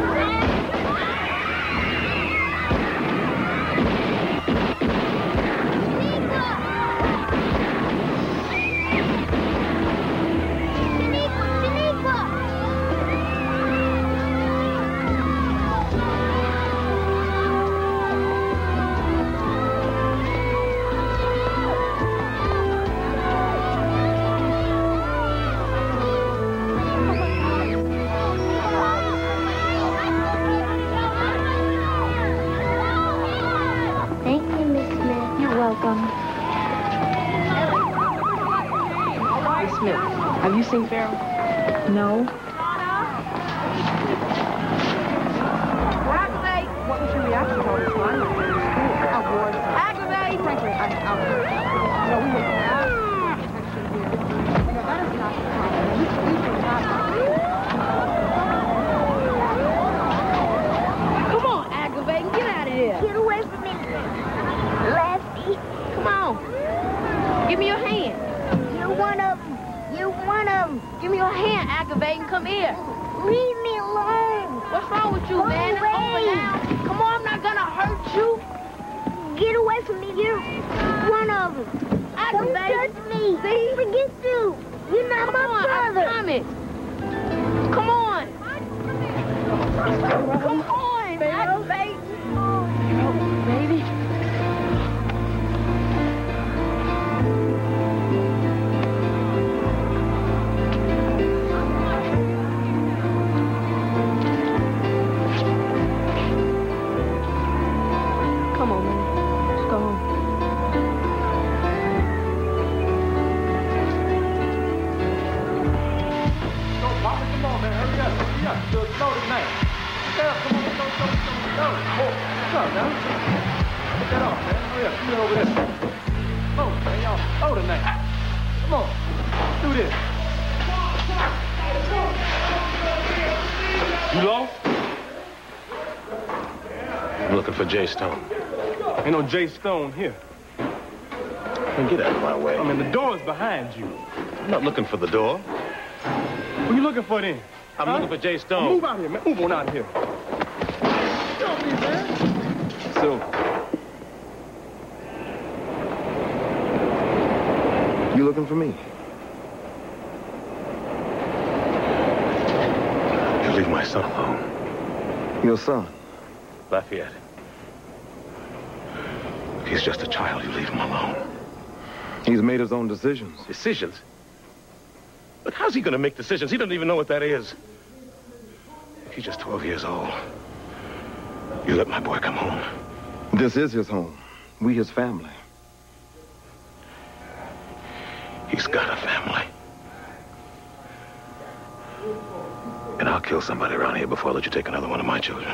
Have you seen Pharaoh? No. Aggravate! What was your reaction to all this limelight in school? Awards. Aggravate! Frankly, no, we make protection here. No, that is not the problem. Come on, Aggravate, get out of here. Get away from me, Lefty. Come on. Give me your hand. You're one of them. You're one of them. Give me your hand, Aggravate, and come here. Leave me alone. What's wrong with you, man? It's over now. Come on, I'm not gonna hurt you. Get away from me. You're one of them. Don't touch me. See? Forget you. You're not my brother. I promise. Come on. Come on, Aggravate. Baby. Come on, man. Let's go home. Go, Papa, come on, man. Hurry up. Hurry up. You're slow tonight. Get up. Come on, go. Oh, what's up, now? Get that off, man. Hurry up. Get over this. Come on, man. Y'all slow tonight. Come on. Do this. You lost? Look, looking for Jay Stone. Ain't no Jay Stone here. Then get out of my way. I mean, the door's behind you. I'm not looking for the door. What are you looking for then? I'm looking for Jay Stone. Well, move out here, man. Move on out of here. Don't be, man. So, You looking for me? You leave my son alone. Your son? Lafayette. He's just a child. You leave him alone. He's made his own decisions. Decisions? But how's he going to make decisions? He doesn't even know what that is. He's just 12 years old. You let my boy come home. This is his home. We his family. He's got a family. And I'll kill somebody around here before I let you take another one of my children.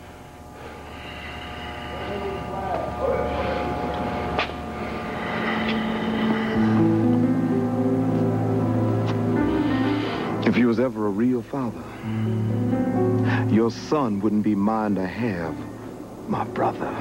If you was ever a real father, your son wouldn't be mine to have, my brother.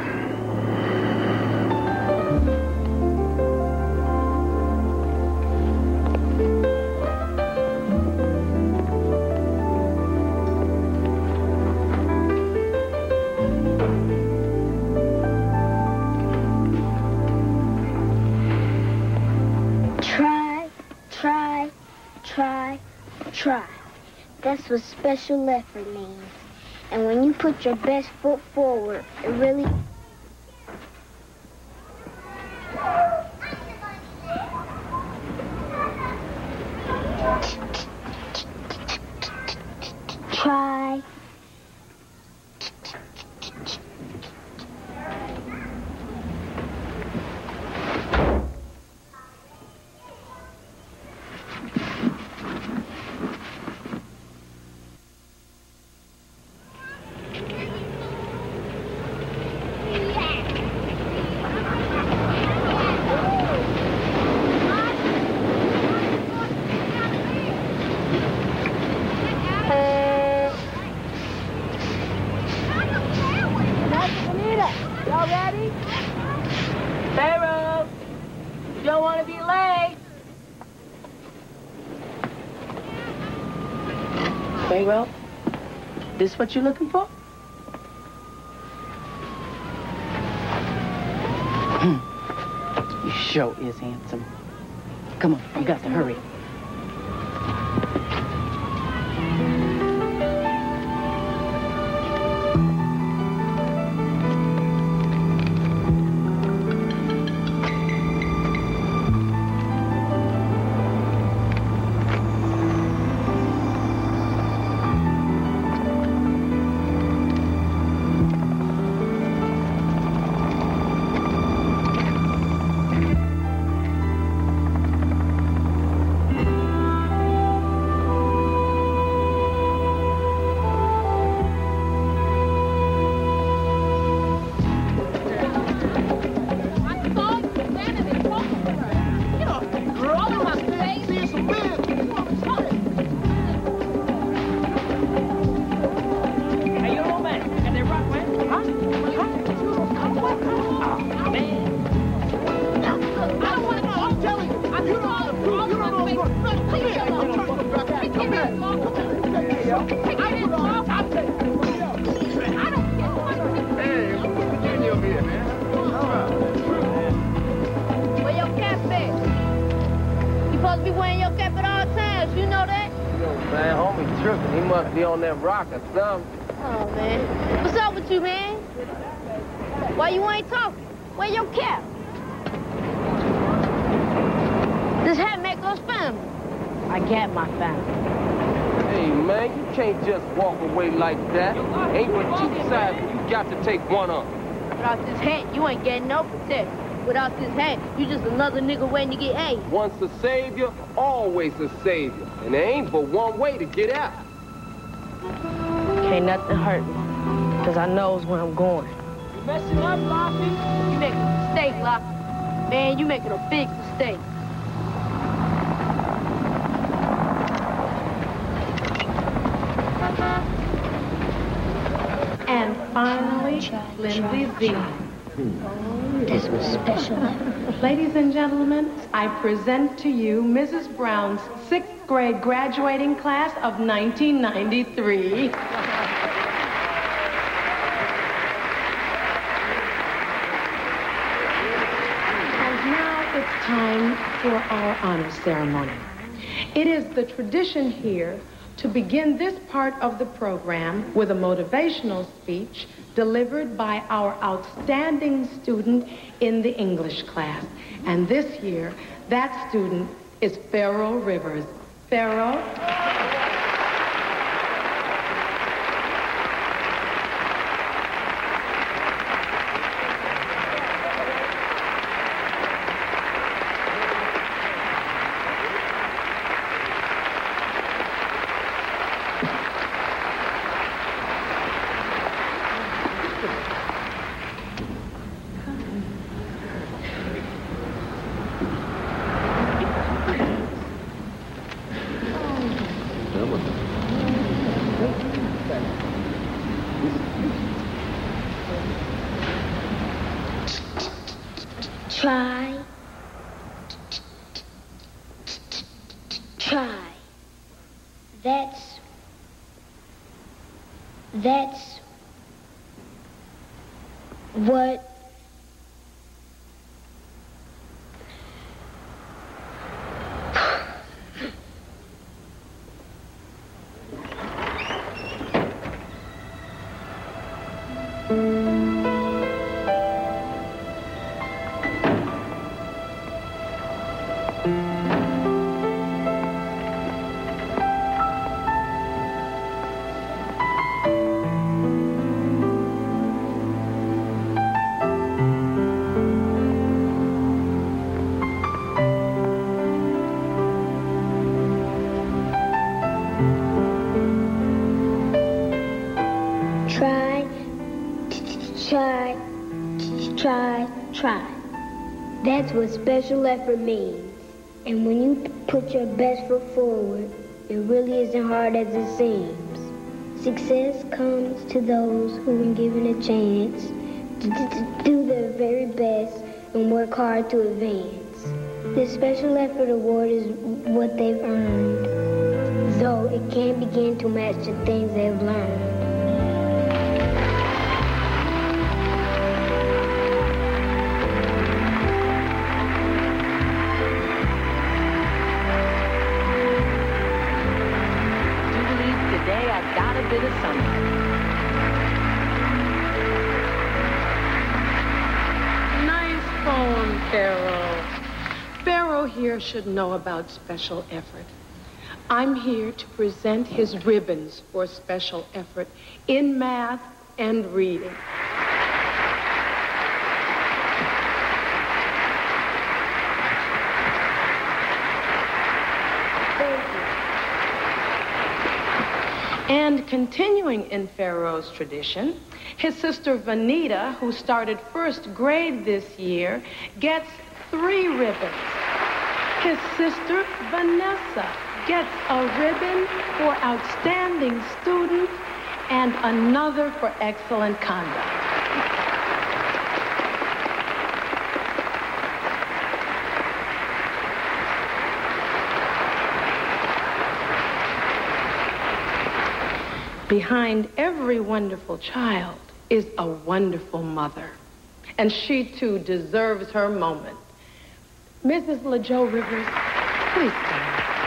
Try. That's what special effort means. And when you put your best foot forward, it really... Try. Well, this what you're looking for? You sure is handsome. Come on, we got to hurry. On that rock or something. Oh, man. What's up with you, man? Why you ain't talking? Where your cap? This hat make us family. I got my family. Hey, man, you can't just walk away like that. Ain't but two sides, you got to take one up. Without this hat, you ain't getting no protection. Without this hat, you just another nigga waiting to get AIDS. Once a savior, always a savior. And there ain't but one way to get out. Can't nothing hurt me, because I knows where I'm going. You messing up, Lofty? You making a mistake, Lofty. Man, you making a big mistake. And finally, Lindsay Z. This was special. Ladies and gentlemen, I present to you Mrs. Brown's 6th grade graduating class of 1993. It's time for our honor ceremony. It is the tradition here to begin this part of the program with a motivational speech delivered by our outstanding student in the English class. And this year, that student is Pharaoh Rivers. Pharaoh. Try. That's what try. That's what special effort means. And when you put your best foot forward, it really isn't hard as it seems. Success comes to those who, when given a chance, to do their very best and work hard to advance. This special effort award is what they've earned, though it can't begin to match the things they've learned. Bit of sunlight. Nice poem, Pharaoh. Pharaoh here should know about special effort. I'm here to present his ribbons for special effort in math and reading. And continuing in Pharaoh's tradition, his sister Vanita, who started 1st grade this year, gets 3 ribbons. His sister Vanessa gets a ribbon for outstanding student and another for excellent conduct. Behind every wonderful child is a wonderful mother. And she, too, deserves her moment. Mrs. LaJoe Rivers, please stand.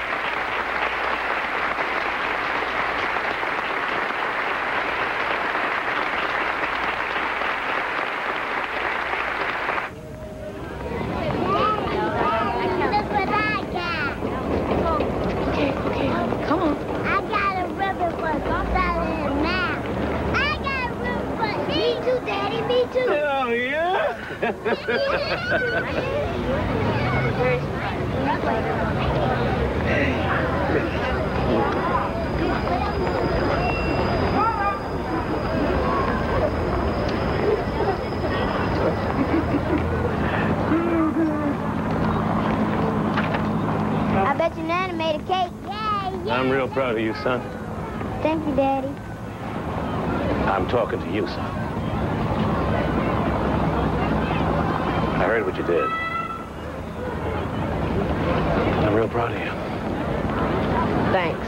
I bet your Nana made a cake. Yay! I'm real proud of you, son. Thank you, Daddy. I'm talking to you, son. I heard what you did. I'm real proud of you. Thanks.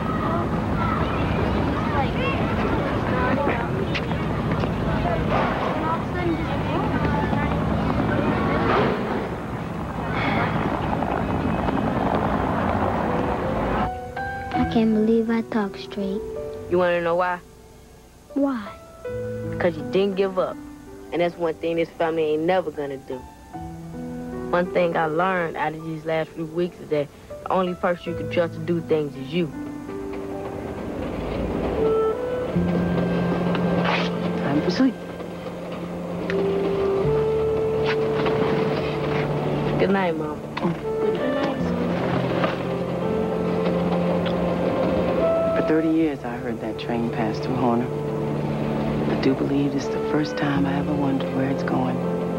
I can't believe I talk straight. You want to know why? Why? Because you didn't give up. And that's one thing this family ain't never gonna do. One thing I learned out of these last few weeks is that the only person you can trust to do things is you. Time for sleep. Good night, Mom. For 30 years, I heard that train pass through Horner. I do believe it's the first time I ever wondered where it's going.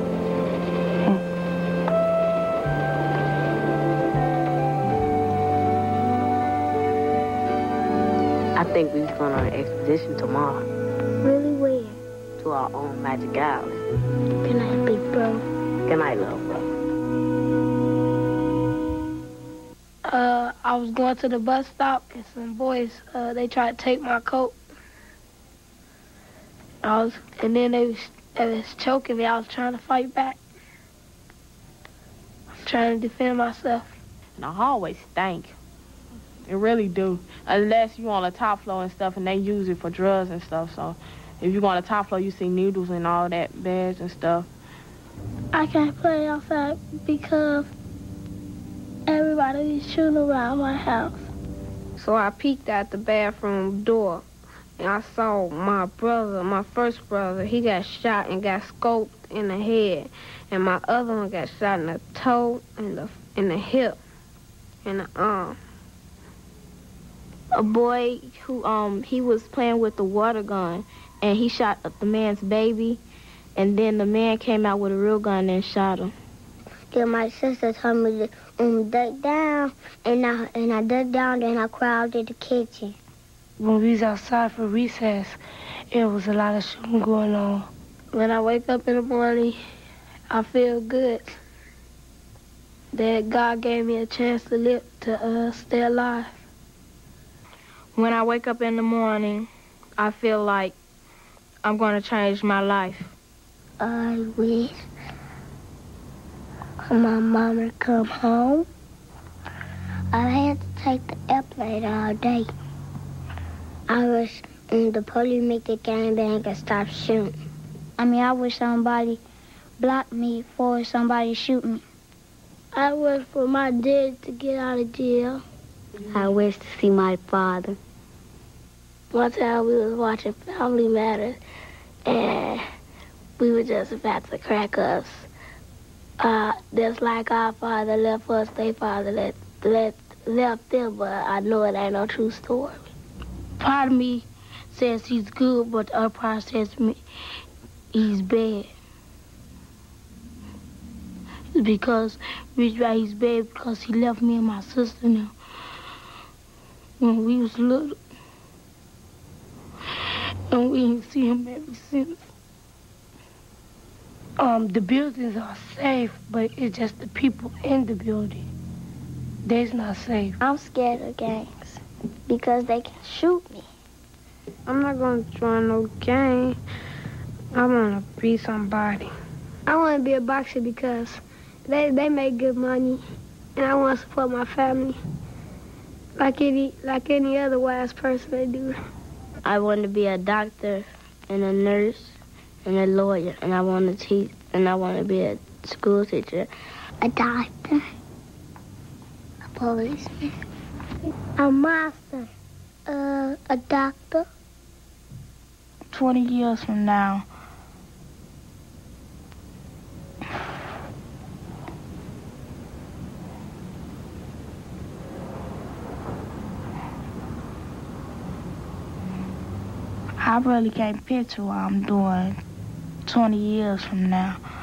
I think we're going on an expedition tomorrow. Really, where? To our own magic island. Good night, big bro. Good night, little bro. I was going to the bus stop and some boys, they tried to take my coat. And then they was choking me. I was trying to fight back. I'm trying to defend myself. The hallways stank. It really do. Unless you on the top floor and stuff and they use it for drugs and stuff. So if you go on the top floor, you see needles and all that, beds and stuff. I can't play outside because everybody is shooting around my house. So I peeked out the bathroom door and I saw my brother, my first brother, he got shot and got scoped in the head. And my other one got shot in the toe, in the hip, and the arm. A boy who, he was playing with the water gun and he shot the man's baby. And then the man came out with a real gun and shot him. Yeah, my sister told me to duck down, and I ducked down, then I crawled to the kitchen. When we was outside for recess, it was a lot of shooting going on. When I wake up in the morning, I feel good that God gave me a chance to live, to stay alive. When I wake up in the morning, I feel like I'm going to change my life. I wish my mama come home. I had to take the airplane all day. I wish the police make the gangbang and stop shooting. I wish somebody blocked me for somebody shooting. I wish for my dad to get out of jail. I wish to see my father. One time we was watching Family Matters, and we were just about to crack us. Just like our father left us, their father left them, but I know it ain't no true story. Part of me says he's good, but the other part says he's bad. Because he's bad because he left me and my sister now when we was little. And we ain't see him ever since. The buildings are safe, but it's just the people in the building. They's not safe. I'm scared of gangs because they can shoot me. I'm not going to join no gang. I want to be somebody. I want to be a boxer because they make good money, and I want to support my family like any other wise person they do. I want to be a doctor and a nurse and a lawyer, and I want to teach, and I want to be a school teacher. A doctor. A policeman. A master. A doctor. 20 years from now, I really can't picture what I'm doing 20 years from now.